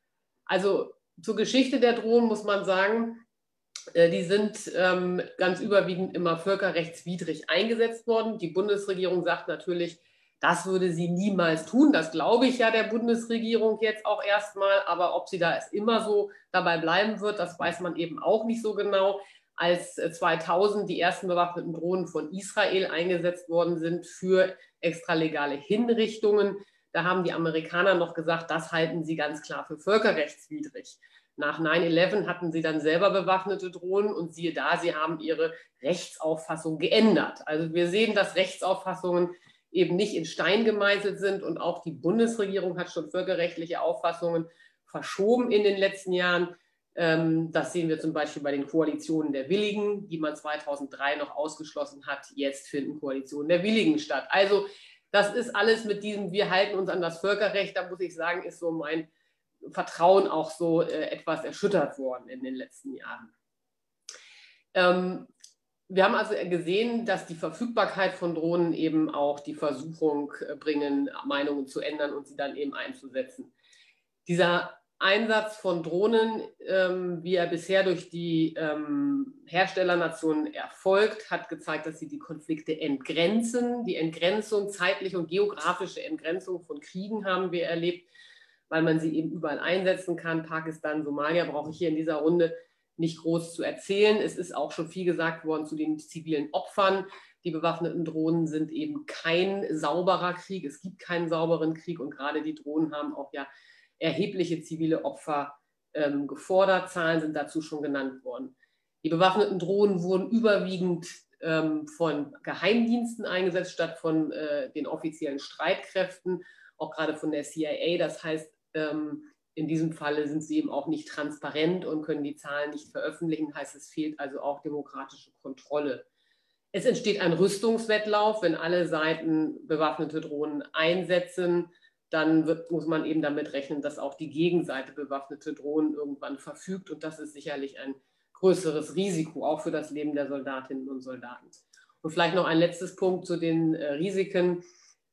Also zur Geschichte der Drohnen muss man sagen, die sind ähm, ganz überwiegend immer völkerrechtswidrig eingesetzt worden. Die Bundesregierung sagt natürlich, das würde sie niemals tun. Das glaube ich ja der Bundesregierung jetzt auch erstmal. Aber ob sie da es immer so dabei bleiben wird, das weiß man eben auch nicht so genau. Als zweitausend die ersten bewaffneten Drohnen von Israel eingesetzt worden sind für extralegale Hinrichtungen, da haben die Amerikaner noch gesagt, das halten sie ganz klar für völkerrechtswidrig. Nach neun elf hatten sie dann selber bewaffnete Drohnen und siehe da, sie haben ihre Rechtsauffassung geändert. Also wir sehen, dass Rechtsauffassungen eben nicht in Stein gemeißelt sind und auch die Bundesregierung hat schon völkerrechtliche Auffassungen verschoben in den letzten Jahren. Das sehen wir zum Beispiel bei den Koalitionen der Willigen, die man zweitausenddrei noch ausgeschlossen hat. Jetzt finden Koalitionen der Willigen statt. Also das ist alles mit diesem, wir halten uns an das Völkerrecht, da muss ich sagen, ist so mein Vertrauen auch so äh, etwas erschüttert worden in den letzten Jahren. Ähm, wir haben also gesehen, dass die Verfügbarkeit von Drohnen eben auch die Versuchung äh, bringen, Meinungen zu ändern und sie dann eben einzusetzen. Dieser Einsatz von Drohnen, ähm, wie er bisher durch die ähm, Herstellernationen erfolgt, hat gezeigt, dass sie die Konflikte entgrenzen. Die Entgrenzung, zeitliche und geografische Entgrenzung von Kriegen haben wir erlebt, weil man sie eben überall einsetzen kann. Pakistan, Somalia brauche ich hier in dieser Runde nicht groß zu erzählen. Es ist auch schon viel gesagt worden zu den zivilen Opfern. Die bewaffneten Drohnen sind eben kein sauberer Krieg. Es gibt keinen sauberen Krieg und gerade die Drohnen haben auch ja erhebliche zivile Opfer ähm, gefordert. Zahlen sind dazu schon genannt worden. Die bewaffneten Drohnen wurden überwiegend ähm, von Geheimdiensten eingesetzt, statt von äh, den offiziellen Streitkräften, auch gerade von der C I A. Das heißt, ähm, in diesem Falle sind sie eben auch nicht transparent und können die Zahlen nicht veröffentlichen. Heißt, es fehlt also auch demokratische Kontrolle. Es entsteht ein Rüstungswettlauf, wenn alle Seiten bewaffnete Drohnen einsetzen. Dann wird, muss man eben damit rechnen, dass auch die Gegenseite bewaffnete Drohnen irgendwann verfügt. Und das ist sicherlich ein größeres Risiko, auch für das Leben der Soldatinnen und Soldaten. Und vielleicht noch ein letztes Punkt zu den äh, Risiken.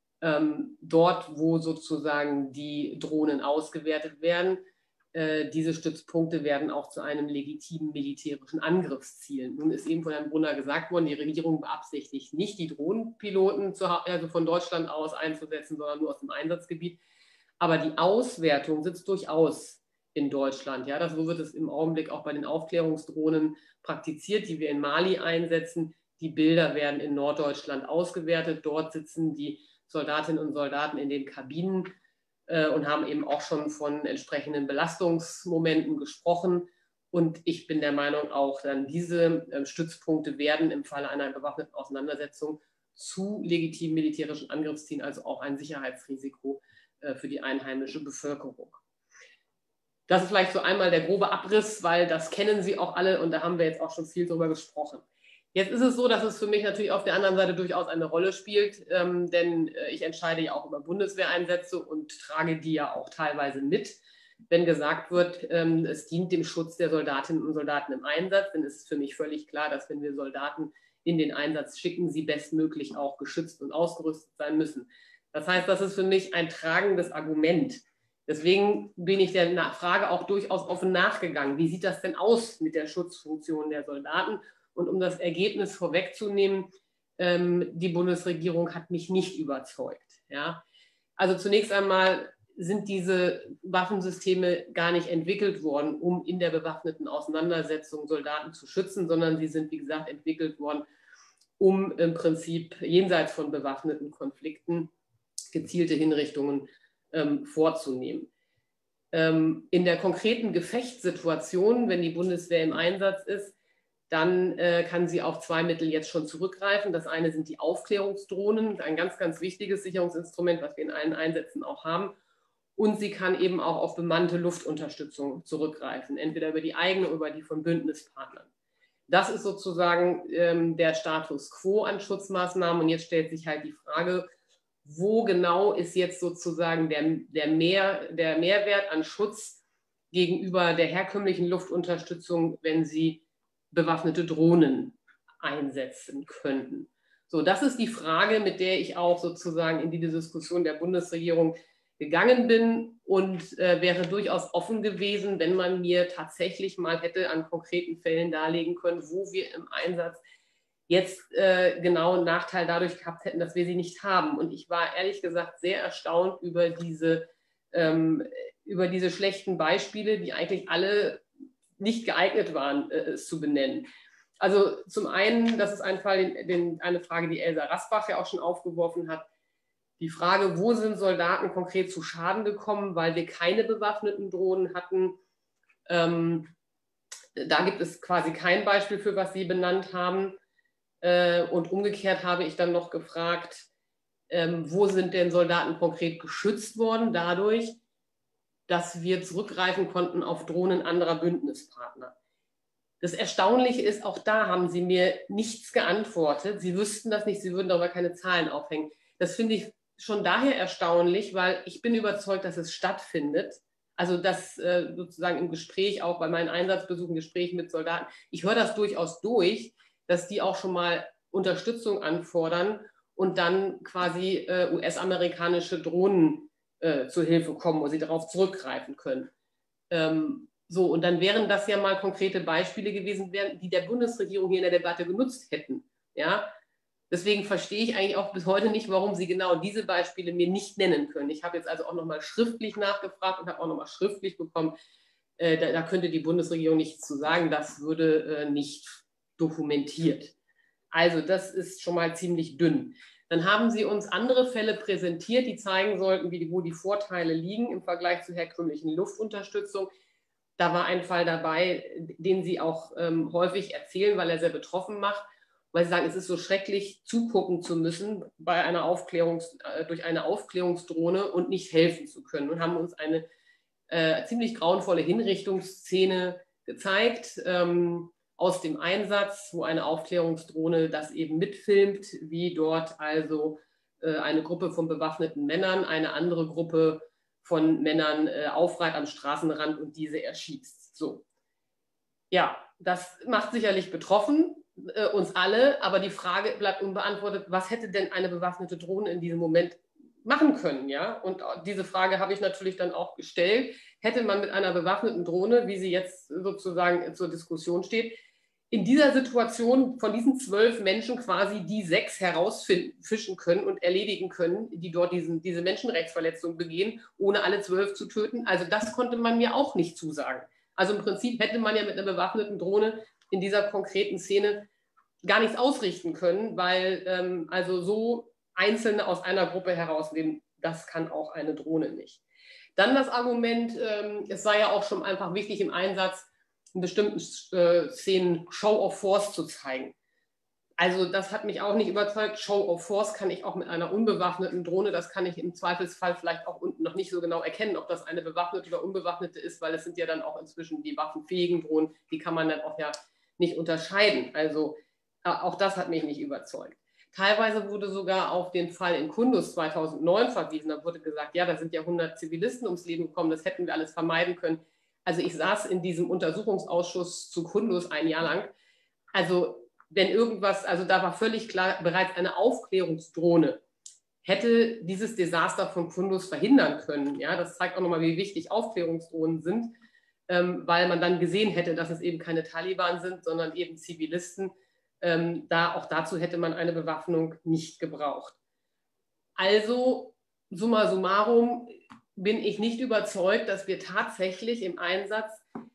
Ähm, dort, wo sozusagen die Drohnen ausgewertet werden, äh, diese Stützpunkte werden auch zu einem legitimen militärischen Angriffsziel. Nun ist eben von Herrn Brunner gesagt worden, die Regierung beabsichtigt nicht, die Drohnenpiloten zu, also von Deutschland aus einzusetzen, sondern nur aus dem Einsatzgebiet. Aber die Auswertung sitzt durchaus in Deutschland. Ja, das, so wird es im Augenblick auch bei den Aufklärungsdrohnen praktiziert, die wir in Mali einsetzen. Die Bilder werden in Norddeutschland ausgewertet. Dort sitzen die Soldatinnen und Soldaten in den Kabinen äh, und haben eben auch schon von entsprechenden Belastungsmomenten gesprochen. Und ich bin der Meinung, auch dann diese äh, Stützpunkte werden im Falle einer bewaffneten Auseinandersetzung zu legitimen militärischen Angriffszielen, also auch ein Sicherheitsrisiko äh, für die einheimische Bevölkerung. Das ist vielleicht so einmal der grobe Abriss, weil das kennen Sie auch alle und da haben wir jetzt auch schon viel drüber gesprochen. Jetzt ist es so, dass es für mich natürlich auf der anderen Seite durchaus eine Rolle spielt, ähm, denn äh, ich entscheide ja auch über Bundeswehreinsätze und trage die ja auch teilweise mit. Wenn gesagt wird, ähm, es dient dem Schutz der Soldatinnen und Soldaten im Einsatz, dann ist es für mich völlig klar, dass wenn wir Soldaten in den Einsatz schicken, sie bestmöglich auch geschützt und ausgerüstet sein müssen. Das heißt, das ist für mich ein tragendes Argument. Deswegen bin ich der Frage auch durchaus offen nachgegangen. Wie sieht das denn aus mit der Schutzfunktion der Soldaten? Und um das Ergebnis vorwegzunehmen, ähm, die Bundesregierung hat mich nicht überzeugt. Ja? Also zunächst einmal sind diese Waffensysteme gar nicht entwickelt worden, um in der bewaffneten Auseinandersetzung Soldaten zu schützen, sondern sie sind, wie gesagt, entwickelt worden, um im Prinzip jenseits von bewaffneten Konflikten gezielte Hinrichtungen ähm, vorzunehmen. Ähm, in der konkreten Gefechtssituation, wenn die Bundeswehr im Einsatz ist, dann äh, kann sie auf zwei Mittel jetzt schon zurückgreifen. Das eine sind die Aufklärungsdrohnen, ein ganz, ganz wichtiges Sicherungsinstrument, was wir in allen Einsätzen auch haben. Und sie kann eben auch auf bemannte Luftunterstützung zurückgreifen, entweder über die eigene oder über die von Bündnispartnern. Das ist sozusagen ähm, der Status quo an Schutzmaßnahmen. Und jetzt stellt sich halt die Frage, wo genau ist jetzt sozusagen der, der, Mehr, der Mehrwert an Schutz gegenüber der herkömmlichen Luftunterstützung, wenn sie bewaffnete Drohnen einsetzen könnten. So, das ist die Frage, mit der ich auch sozusagen in die Diskussion der Bundesregierung gegangen bin und äh, wäre durchaus offen gewesen, wenn man mir tatsächlich mal hätte an konkreten Fällen darlegen können, wo wir im Einsatz jetzt äh, genau einen Nachteil dadurch gehabt hätten, dass wir sie nicht haben. Und ich war ehrlich gesagt sehr erstaunt über diese, ähm, über diese schlechten Beispiele, die eigentlich alle nicht geeignet waren, äh, es zu benennen. Also zum einen, das ist ein Fall, den, den, eine Frage, die Elsa Rasbach ja auch schon aufgeworfen hat, die Frage, wo sind Soldaten konkret zu Schaden gekommen, weil wir keine bewaffneten Drohnen hatten. Ähm, da gibt es quasi kein Beispiel für, was Sie benannt haben. Äh, und umgekehrt habe ich dann noch gefragt, ähm, wo sind denn Soldaten konkret geschützt worden dadurch, dass wir zurückgreifen konnten auf Drohnen anderer Bündnispartner. Das Erstaunliche ist, auch da haben Sie mir nichts geantwortet. Sie wüssten das nicht, Sie würden darüber keine Zahlen aufhängen. Das finde ich schon daher erstaunlich, weil ich bin überzeugt, dass es stattfindet. Also dass äh, sozusagen im Gespräch, auch bei meinen Einsatzbesuchen, Gesprächen mit Soldaten, ich höre das durchaus durch, dass die auch schon mal Unterstützung anfordern und dann quasi äh, U S-amerikanische Drohnen Äh, zur Hilfe kommen, wo sie darauf zurückgreifen können. Ähm, so, und dann wären das ja mal konkrete Beispiele gewesen, die der Bundesregierung hier in der Debatte genutzt hätten. Ja? Deswegen verstehe ich eigentlich auch bis heute nicht, warum Sie genau diese Beispiele mir nicht nennen können. Ich habe jetzt also auch nochmal schriftlich nachgefragt und habe auch nochmal schriftlich bekommen, äh, da, da könnte die Bundesregierung nichts zu sagen, das würde äh, nicht dokumentiert. Also das ist schon mal ziemlich dünn. Dann haben Sie uns andere Fälle präsentiert, die zeigen sollten, wie, wo die Vorteile liegen im Vergleich zur herkömmlichen Luftunterstützung. Da war ein Fall dabei, den Sie auch ähm, häufig erzählen, weil er sehr betroffen macht, weil Sie sagen, es ist so schrecklich, zugucken zu müssen bei einer Aufklärungs-, äh, durch eine Aufklärungsdrohne und nicht helfen zu können. Und haben uns eine äh, ziemlich grauenvolle Hinrichtungsszene gezeigt, ähm, aus dem Einsatz, wo eine Aufklärungsdrohne das eben mitfilmt, wie dort also äh, eine Gruppe von bewaffneten Männern eine andere Gruppe von Männern äh, aufreiht am Straßenrand und diese erschießt. So. Ja, das macht sicherlich betroffen, äh, uns alle, aber die Frage bleibt unbeantwortet, was hätte denn eine bewaffnete Drohne in diesem Moment machen können? Ja? Und diese Frage habe ich natürlich dann auch gestellt. Hätte man mit einer bewaffneten Drohne, wie sie jetzt sozusagen zur Diskussion steht, in dieser Situation von diesen zwölf Menschen quasi die sechs herausfischen können und erledigen können, die dort diesen, diese Menschenrechtsverletzung begehen, ohne alle zwölf zu töten. Also das konnte man mir auch nicht zusagen. Also im Prinzip hätte man ja mit einer bewaffneten Drohne in dieser konkreten Szene gar nichts ausrichten können, weil ähm, also so Einzelne aus einer Gruppe herausnehmen, das kann auch eine Drohne nicht. Dann das Argument, ähm, es sei ja auch schon einfach wichtig im Einsatz, in bestimmten äh, Szenen Show of Force zu zeigen. also das hat mich auch nicht überzeugt. Show of Force kann ich auch mit einer unbewaffneten Drohne, das kann ich im Zweifelsfall vielleicht auch unten noch nicht so genau erkennen, ob das eine bewaffnete oder unbewaffnete ist, weil es sind ja dann auch inzwischen die waffenfähigen Drohnen, die kann man dann auch ja nicht unterscheiden. Also auch das hat mich nicht überzeugt. Teilweise wurde sogar auf den Fall in Kunduz zweitausendneun verwiesen. Da wurde gesagt, ja, da sind ja hundert Zivilisten ums Leben gekommen, das hätten wir alles vermeiden können. Also ich saß in diesem Untersuchungsausschuss zu Kunduz ein Jahr lang. Also wenn irgendwas, also da war völlig klar, bereits eine Aufklärungsdrohne hätte dieses Desaster von Kunduz verhindern können. Ja, das zeigt auch nochmal, wie wichtig Aufklärungsdrohnen sind, ähm, weil man dann gesehen hätte, dass es eben keine Taliban sind, sondern eben Zivilisten. Ähm, da, auch dazu hätte man eine Bewaffnung nicht gebraucht. Also, summa summarum, bin ich nicht überzeugt, dass wir tatsächlich im Einsatz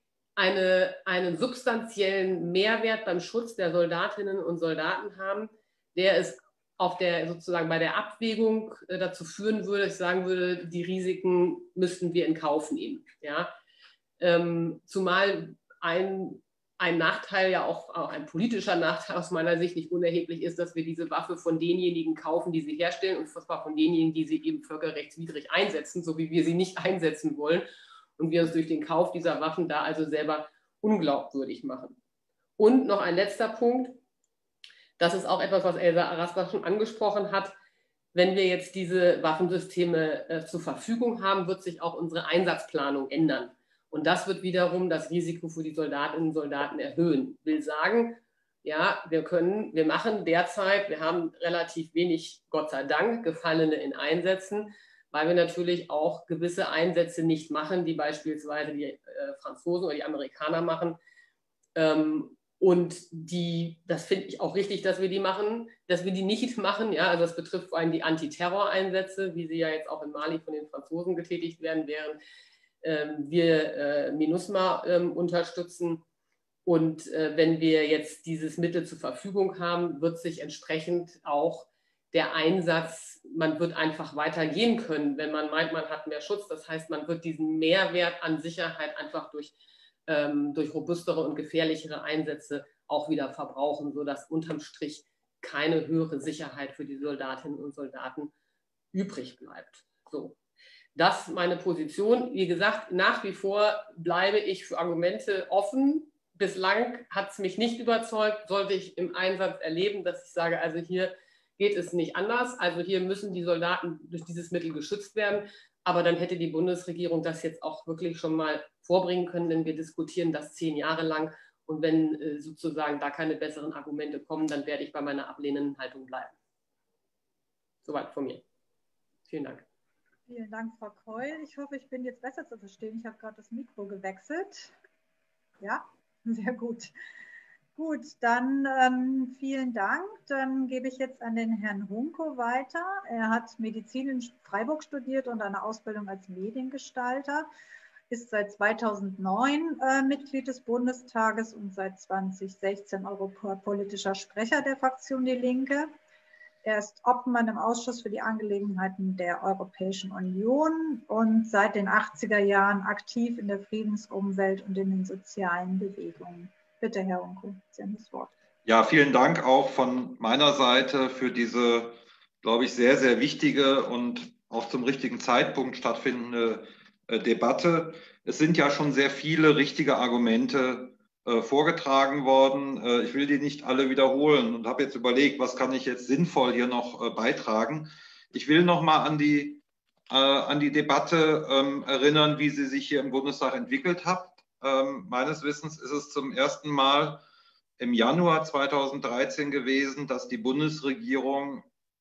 Eine, einen substanziellen Mehrwert beim Schutz der Soldatinnen und Soldaten haben, der es auf der, sozusagen bei der Abwägung äh, dazu führen würde, ich sagen würde, die Risiken müssten wir in Kauf nehmen. Ja? Ähm, zumal ein, ein Nachteil, ja auch, auch ein politischer Nachteil aus meiner Sicht nicht unerheblich ist, dass wir diese Waffe von denjenigen kaufen, die sie herstellen, und zwar von denjenigen, die sie eben völkerrechtswidrig einsetzen, so wie wir sie nicht einsetzen wollen. Und wir uns durch den Kauf dieser Waffen da also selber unglaubwürdig machen. Und noch ein letzter Punkt, das ist auch etwas, was Elsa Araspa schon angesprochen hat. Wenn wir jetzt diese Waffensysteme äh, zur Verfügung haben, wird sich auch unsere Einsatzplanung ändern. Und das wird wiederum das Risiko für die Soldatinnen und Soldaten erhöhen. Ich will sagen, ja, wir können, wir machen derzeit, wir haben relativ wenig, Gott sei Dank, Gefallene in Einsätzen, weil wir natürlich auch gewisse Einsätze nicht machen, die beispielsweise die äh, Franzosen oder die Amerikaner machen. Ähm, und die, das finde ich auch richtig, dass wir die machen, dass wir die nicht machen. Ja, also das betrifft vor allem die Antiterror-Einsätze, wie sie ja jetzt auch in Mali von den Franzosen getätigt werden, während ähm, wir äh, MINUSMA ähm, unterstützen. Und äh, wenn wir jetzt dieses Mittel zur Verfügung haben, wird sich entsprechend auch der Einsatz, man wird einfach weitergehen können, wenn man meint, man hat mehr Schutz. Das heißt, man wird diesen Mehrwert an Sicherheit einfach durch, ähm, durch robustere und gefährlichere Einsätze auch wieder verbrauchen, sodass unterm Strich keine höhere Sicherheit für die Soldatinnen und Soldaten übrig bleibt. So. Das ist meine Position. Wie gesagt, nach wie vor bleibe ich für Argumente offen. Bislang hat es mich nicht überzeugt, sollte ich im Einsatz erleben, dass ich sage, also hier geht es nicht anders. Also hier müssen die Soldaten durch dieses Mittel geschützt werden. Aber dann hätte die Bundesregierung das jetzt auch wirklich schon mal vorbringen können, denn wir diskutieren das zehn Jahre lang. Und wenn äh, sozusagen da keine besseren Argumente kommen, dann werde ich bei meiner ablehnenden Haltung bleiben. Soweit von mir. Vielen Dank. Vielen Dank, Frau Keul. Ich hoffe, ich bin jetzt besser zu verstehen. Ich habe gerade das Mikro gewechselt. Ja, sehr gut. Gut, dann ähm, vielen Dank. Dann gebe ich jetzt an den Herrn Hunko weiter. Er hat Medizin in Freiburg studiert und eine Ausbildung als Mediengestalter, ist seit zweitausendneun äh, Mitglied des Bundestages und seit zweitausendsechzehn europapolitischer Sprecher der Fraktion Die Linke. Er ist Obmann im Ausschuss für die Angelegenheiten der Europäischen Union und seit den achtziger Jahren aktiv in der Friedensumwelt und in den sozialen Bewegungen. Bitte, Herr Hunko, Sie haben das Wort. Ja, vielen Dank auch von meiner Seite für diese, glaube ich, sehr, sehr wichtige und auch zum richtigen Zeitpunkt stattfindende äh, Debatte. Es sind ja schon sehr viele richtige Argumente äh, vorgetragen worden. Äh, ich will die nicht alle wiederholen und habe jetzt überlegt, was kann ich jetzt sinnvoll hier noch äh, beitragen. Ich will noch mal an die, äh, an die Debatte ähm, erinnern, wie sie sich hier im Bundestag entwickelt hat. Ähm, meines Wissens ist es zum ersten Mal im Januar zweitausenddreizehn gewesen, dass die Bundesregierung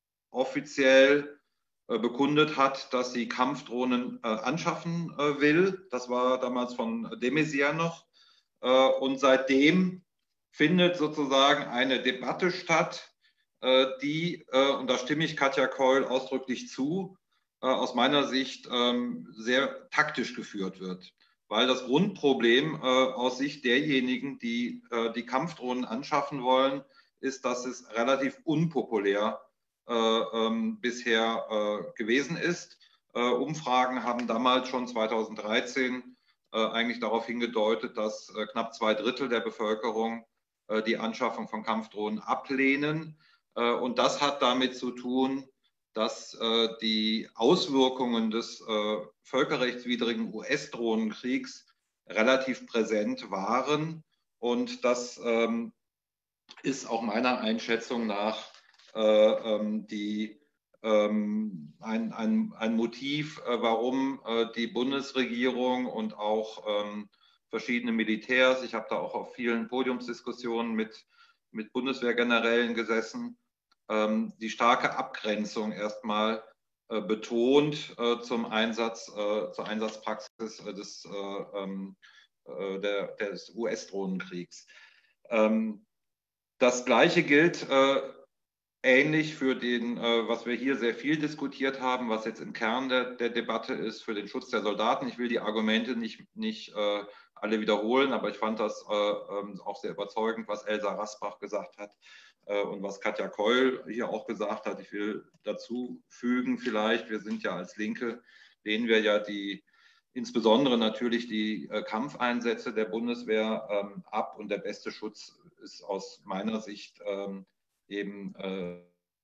offiziell äh, bekundet hat, dass sie Kampfdrohnen äh, anschaffen äh, will. Das war damals von de Maizière noch. Äh, und seitdem findet sozusagen eine Debatte statt, äh, die, äh, und da stimme ich Katja Keul ausdrücklich zu, äh, aus meiner Sicht ähm, sehr taktisch geführt wird. Weil das Grundproblem äh, aus Sicht derjenigen, die äh, die Kampfdrohnen anschaffen wollen, ist, dass es relativ unpopulär äh, ähm, bisher äh, gewesen ist. Äh, Umfragen haben damals schon zweitausenddreizehn äh, eigentlich darauf hingedeutet, dass äh, knapp zwei Drittel der Bevölkerung äh, die Anschaffung von Kampfdrohnen ablehnen. Äh, und das hat damit zu tun, dass äh, die Auswirkungen des äh, völkerrechtswidrigen U S-Drohnenkriegs relativ präsent waren. Und das ähm, ist auch meiner Einschätzung nach äh, ähm, die, ähm, ein, ein, ein Motiv, äh, warum äh, die Bundesregierung und auch ähm, verschiedene Militärs, ich habe da auch auf vielen Podiumsdiskussionen mit, mit Bundeswehrgenerälen gesessen, ähm, die starke Abgrenzung erstmal äh, betont äh, zum Einsatz, äh, zur Einsatzpraxis äh, des, äh, ähm, äh, der, des U S-Drohnenkriegs. Ähm, das Gleiche gilt äh, ähnlich für den, äh, was wir hier sehr viel diskutiert haben, was jetzt im Kern der, der Debatte ist, für den Schutz der Soldaten. Ich will die Argumente nicht, nicht äh, alle wiederholen, aber ich fand das äh, ähm, auch sehr überzeugend, was Elsa Rasbach gesagt hat äh, und was Katja Keul hier auch gesagt hat. Ich will dazu fügen vielleicht, wir sind ja als Linke, lehnen wir ja die insbesondere natürlich die äh, Kampfeinsätze der Bundeswehr ähm, ab, und der beste Schutz ist aus meiner Sicht ähm, eben äh,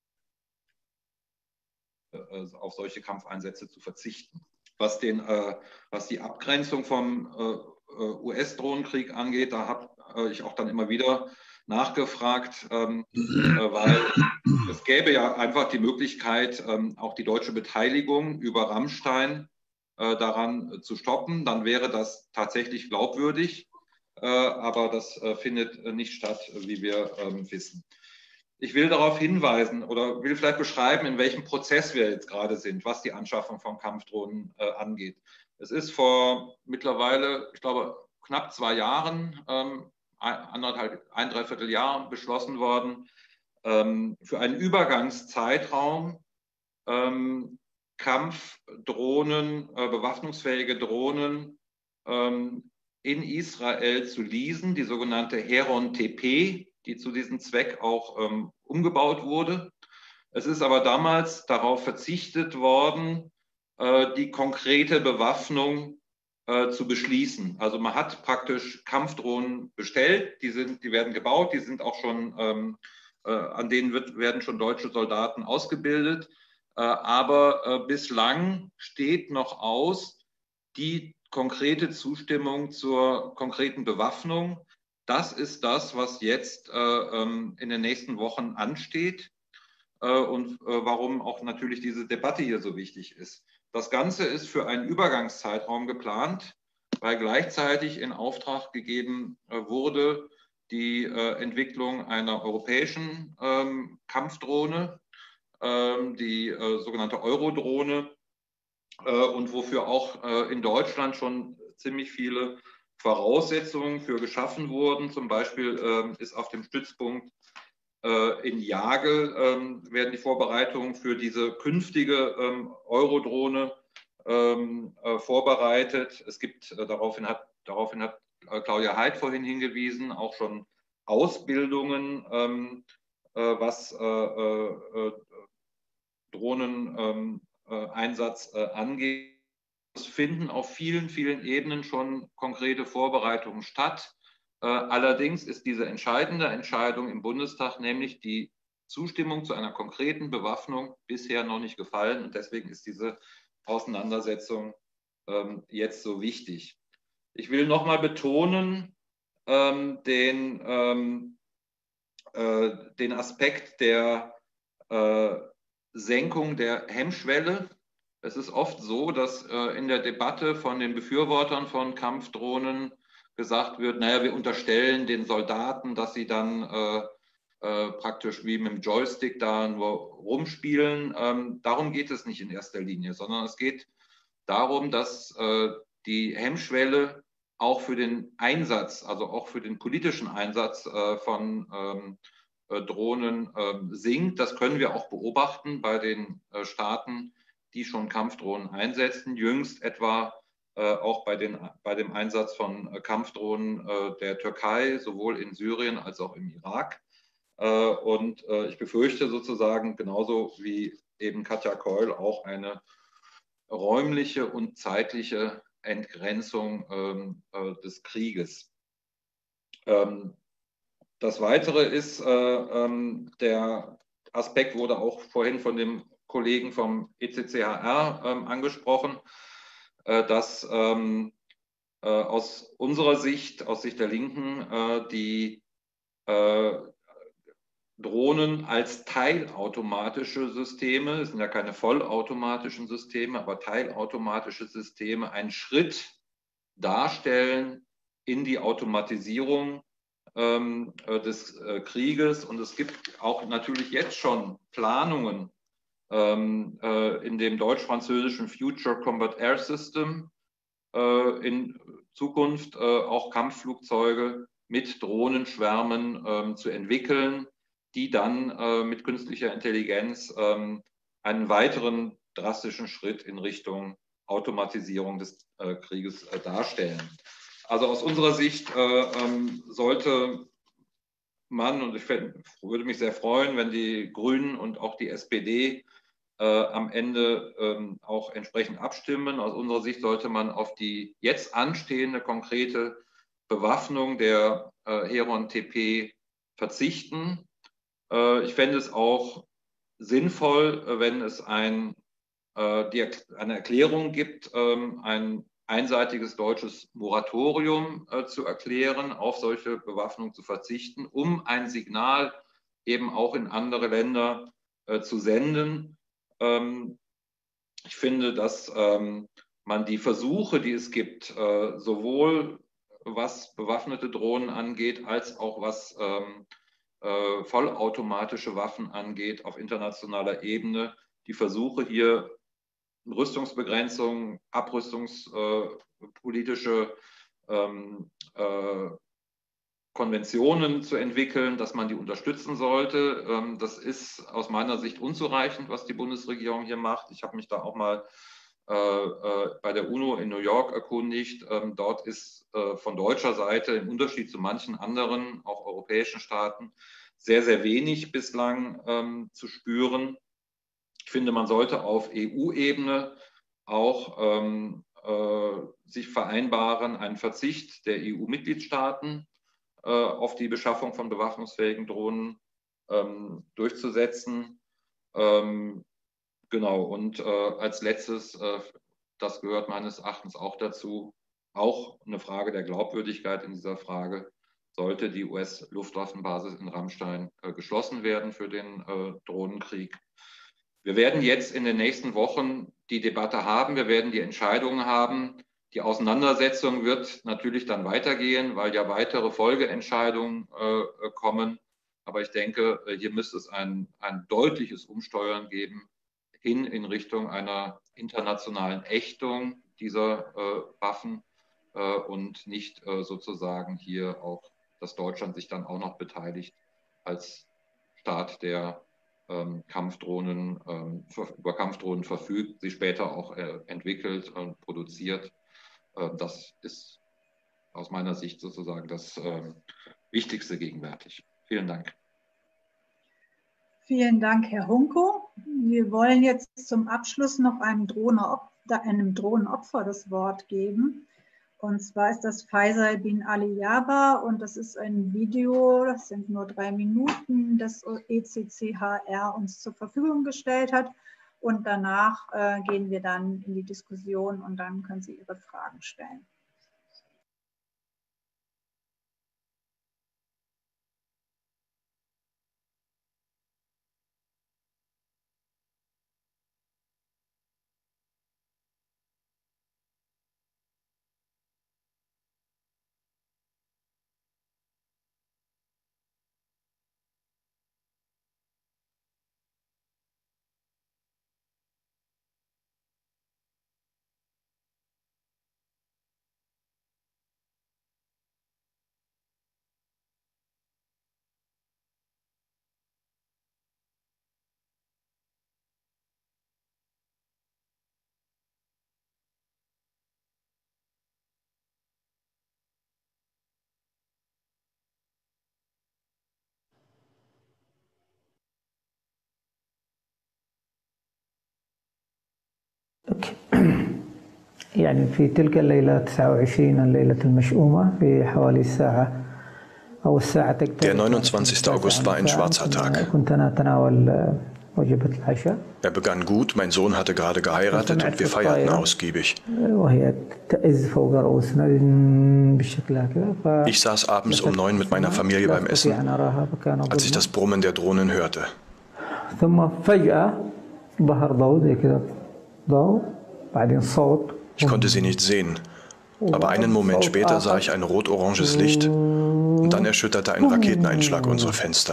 äh, auf solche Kampfeinsätze zu verzichten. Was, den, äh, was die Abgrenzung vom äh, U S-Drohnenkrieg angeht, da habe äh, ich auch dann immer wieder nachgefragt, ähm, äh, weil es gäbe ja einfach die Möglichkeit, ähm, auch die deutsche Beteiligung über Rammstein äh, daran äh, zu stoppen. Dann wäre das tatsächlich glaubwürdig, äh, aber das äh, findet äh, nicht statt, wie wir ähm, wissen. Ich will darauf hinweisen oder will vielleicht beschreiben, in welchem Prozess wir jetzt gerade sind, was die Anschaffung von Kampfdrohnen äh, angeht. Es ist vor mittlerweile, ich glaube, knapp zwei Jahren, ähm, anderthalb, ein Dreivierteljahr beschlossen worden, ähm, für einen Übergangszeitraum ähm, Kampfdrohnen, äh, bewaffnungsfähige Drohnen ähm, in Israel zu leasen, die sogenannte Heron T P, die zu diesem Zweck auch ähm, umgebaut wurde. Es ist aber damals darauf verzichtet worden, äh, die konkrete Bewaffnung äh, zu beschließen. Also man hat praktisch Kampfdrohnen bestellt, die, sind, die werden gebaut, die sind auch schon, ähm, äh, an denen wird, werden schon deutsche Soldaten ausgebildet. Äh, aber äh, bislang steht noch aus die konkrete Zustimmung zur konkreten Bewaffnung. Das ist das, was jetzt äh, ähm, in den nächsten Wochen ansteht äh, und äh, warum auch natürlich diese Debatte hier so wichtig ist. Das Ganze ist für einen Übergangszeitraum geplant, weil gleichzeitig in Auftrag gegeben äh, wurde die äh, Entwicklung einer europäischen ähm, Kampfdrohne, äh, die äh, sogenannte Eurodrohne, äh, und wofür auch äh, in Deutschland schon ziemlich viele Voraussetzungen für geschaffen wurden. Zum Beispiel ähm, ist auf dem Stützpunkt äh, in Jagel ähm, werden die Vorbereitungen für diese künftige ähm, Eurodrohne ähm, äh, vorbereitet. Es gibt, äh, daraufhin hat, daraufhin hat äh, Claudia Heid vorhin hingewiesen, auch schon Ausbildungen, ähm, äh, was äh, äh, Drohneneinsatz äh, äh, angeht. Es finden auf vielen, vielen Ebenen schon konkrete Vorbereitungen statt. Äh, allerdings ist diese entscheidende Entscheidung im Bundestag, nämlich die Zustimmung zu einer konkreten Bewaffnung, bisher noch nicht gefallen. Und deswegen ist diese Auseinandersetzung ähm, jetzt so wichtig. Ich will nochmal betonen, ähm, den, ähm, äh, den Aspekt der äh, Senkung der Hemmschwelle. Es ist oft so, dass äh, in der Debatte von den Befürwortern von Kampfdrohnen gesagt wird, naja, wir unterstellen den Soldaten, dass sie dann äh, äh, praktisch wie mit dem Joystick da nur rumspielen. Ähm, darum geht es nicht in erster Linie, sondern es geht darum, dass äh, die Hemmschwelle auch für den Einsatz, also auch für den politischen Einsatz äh, von ähm, äh, Drohnen äh, sinkt. Das können wir auch beobachten bei den äh, Staaten, die schon Kampfdrohnen einsetzen. Jüngst etwa äh, auch bei, den, bei dem Einsatz von äh, Kampfdrohnen äh, der Türkei, sowohl in Syrien als auch im Irak. Äh, und äh, ich befürchte sozusagen genauso wie eben Katja Keul auch eine räumliche und zeitliche Entgrenzung ähm, äh, des Krieges. Ähm, das Weitere ist, äh, ähm, der Aspekt wurde auch vorhin von dem Kollegen vom E C C H R ähm, angesprochen, äh, dass ähm, äh, aus unserer Sicht, aus Sicht der Linken, äh, die äh, Drohnen als teilautomatische Systeme, es sind ja keine vollautomatischen Systeme, aber teilautomatische Systeme, einen Schritt darstellen in die Automatisierung ähm, des äh, Krieges. Und es gibt auch natürlich jetzt schon Planungen ähm, äh, in dem deutsch-französischen Future Combat Air System, äh, in Zukunft äh, auch Kampfflugzeuge mit Drohnenschwärmen ähm, zu entwickeln, die dann äh, mit künstlicher Intelligenz ähm, einen weiteren drastischen Schritt in Richtung Automatisierung des äh, Krieges äh, darstellen. Also aus unserer Sicht äh, ähm, sollte man, und ich würde mich sehr freuen, wenn die Grünen und auch die S P D äh, am Ende ähm, auch entsprechend abstimmen. Aus unserer Sicht sollte man auf die jetzt anstehende konkrete Bewaffnung der äh, Heron T P verzichten. Äh, ich fände es auch sinnvoll, wenn es ein, äh, die, eine Erklärung gibt, ähm, ein einseitiges deutsches Moratorium äh, zu erklären, auf solche Bewaffnung zu verzichten, um ein Signal eben auch in andere Länder äh, zu senden. Ähm, ich finde, dass ähm, man die Versuche, die es gibt, äh, sowohl was bewaffnete Drohnen angeht, als auch was ähm, äh, vollautomatische Waffen angeht, auf internationaler Ebene, die Versuche hier Rüstungsbegrenzung, abrüstungspolitische äh, ähm, äh, Konventionen zu entwickeln, dass man die unterstützen sollte. Ähm, das ist aus meiner Sicht unzureichend, was die Bundesregierung hier macht. Ich habe mich da auch mal äh, äh, bei der UNO in New York erkundigt. Ähm, dort ist äh, von deutscher Seite im Unterschied zu manchen anderen, auch europäischen Staaten, sehr, sehr wenig bislang ähm, zu spüren. Ich finde, man sollte auf E U-Ebene auch ähm, äh, sich vereinbaren, einen Verzicht der E U-Mitgliedstaaten äh, auf die Beschaffung von bewaffnungsfähigen Drohnen ähm, durchzusetzen. Ähm, genau, und äh, als letztes, äh, das gehört meines Erachtens auch dazu, auch eine Frage der Glaubwürdigkeit in dieser Frage, sollte die U S-Luftwaffenbasis in Ramstein äh, geschlossen werden für den äh, Drohnenkrieg. Wir werden jetzt in den nächsten Wochen die Debatte haben, wir werden die Entscheidungen haben. Die Auseinandersetzung wird natürlich dann weitergehen, weil ja weitere Folgeentscheidungen äh, kommen. Aber ich denke, hier müsste es ein, ein deutliches Umsteuern geben hin in Richtung einer internationalen Ächtung dieser äh, Waffen äh, und nicht äh, sozusagen hier auch, dass Deutschland sich dann auch noch beteiligt als Staat, der ähm, Kampfdrohnen, ähm, über Kampfdrohnen verfügt, sie später auch äh, entwickelt und produziert. Äh, das ist aus meiner Sicht sozusagen das äh, Wichtigste gegenwärtig. Vielen Dank. Vielen Dank, Herr Hunko. Wir wollen jetzt zum Abschluss noch einem, Drohne, einem Drohnenopfer das Wort geben. Und zwar ist das Faisal bin Ali Yaba und das ist ein Video, das sind nur drei Minuten, das E C C H R uns zur Verfügung gestellt hat. Und danach äh, gehen wir dann in die Diskussion und dann können Sie Ihre Fragen stellen. يعني في تلك الليلة تسعة وعشرين الليلة المشؤومة في حوالي الساعة Der neunundzwanzigste August war ein schwarzer Tag. Er begann gut, mein Sohn hatte gerade geheiratet und wir feierten ausgiebig. Ich saß abends um neun mit meiner Familie beim Essen, als ich das Brummen der Drohnen hörte. Ich konnte sie nicht sehen, aber einen Moment später sah ich ein rot-oranges Licht und dann erschütterte ein Raketeneinschlag unsere Fenster.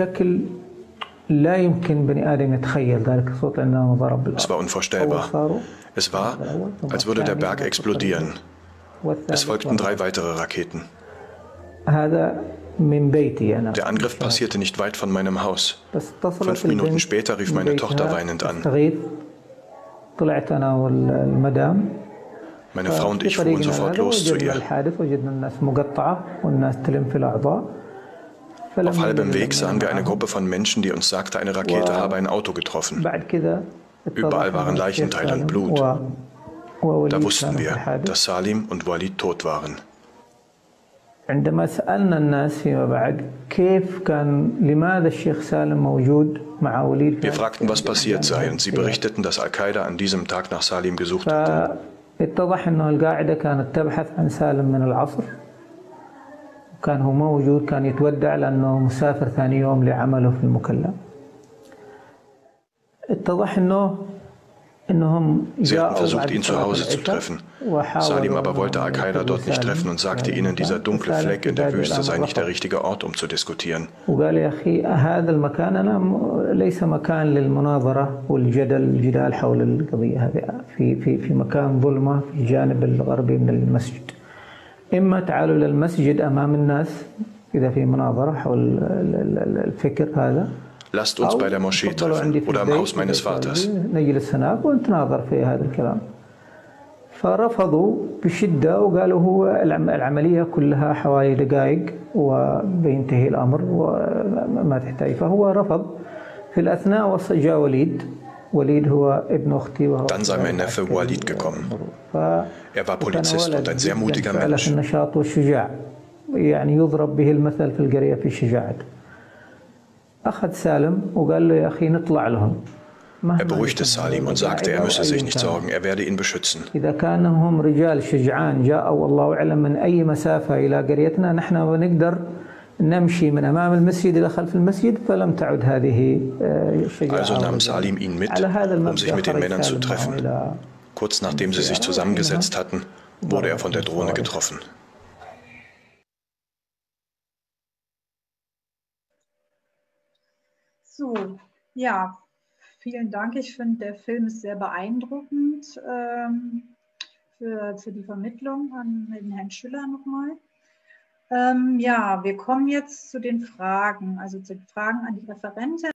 Es war unvorstellbar. Es war, als würde der Berg explodieren. Es folgten drei weitere Raketen. Der Angriff passierte nicht weit von meinem Haus. Fünf Minuten später rief meine Tochter weinend an. Meine Frau und ich fuhren sofort los zu ihr. Auf halbem Weg sahen wir eine Gruppe von Menschen, die uns sagte, eine Rakete habe ein Auto getroffen. Überall waren Leichenteile und Blut. Da wussten wir, dass Salim und Walid tot waren. Wir fragten, was passiert sei, und sie berichteten, dass Al-Qaida an diesem Tag nach Salim gesucht hatte. كان هو موجود كان يتودع لأنه مسافر ثاني يوم لعمله في المكلا. اتضح إنه Sie hatten versucht, ihn zu Hause zu treffen. Salim aber wollte Al-Qaida dort nicht treffen und sagte ihnen, dieser dunkle Fleck in der Wüste sei nicht der richtige Ort, um zu diskutieren. وقال يا أخي هذا المكان أنا ليس مكان للمناظرة والجدل الجدال حول القضية هذه في في في مكان ظلمة في الجانب الغربي من المسجد. إما تعالوا للمسجد أمام الناس إذا في مناظرة حول الفكر هذا. Lasst uns bei der Moschee treffen oder im Haus meines Vaters. نجلس هناك ونتناظر في هذا الكلام. فرفضوا بشدة وقالوا هو العملية كلها حوالي دقائق وبينتهي الأمر وما تحتاج. فهو رفض. في الأثناء جاء وليد. وليد هو ابن أختي وهو. Dann sei mein Neffe Walid gekommen. Er war Polizist und ein sehr mutiger Mensch. النشاط والشجاع. يعني يضرب به المثل في القرية في الشجاعة. أخذ سالم وقال له يا أخي نطلع لهم. Er beruhigte Salim und sagte, er müsse sich nicht sorgen, er werde ihn beschützen. إذا كانوا رجال شجعان جاءوا والله أعلم من أي مسافة إلى قريتنا نحن نقدر نمشي من أمام المسجد إلى خلف المسجد فلم تعد هذه الشجاعة. Also nahm Salim ihn mit, um sich mit den Männern zu treffen. Kurz nachdem sie sich zusammengesetzt hatten, wurde er von der Drohne getroffen. So, ja, vielen Dank. Ich finde, der Film ist sehr beeindruckend ähm, für, für die Vermittlung an den Herrn Schüller nochmal. Ähm, ja, wir kommen jetzt zu den Fragen, also zu den Fragen an die Referentin.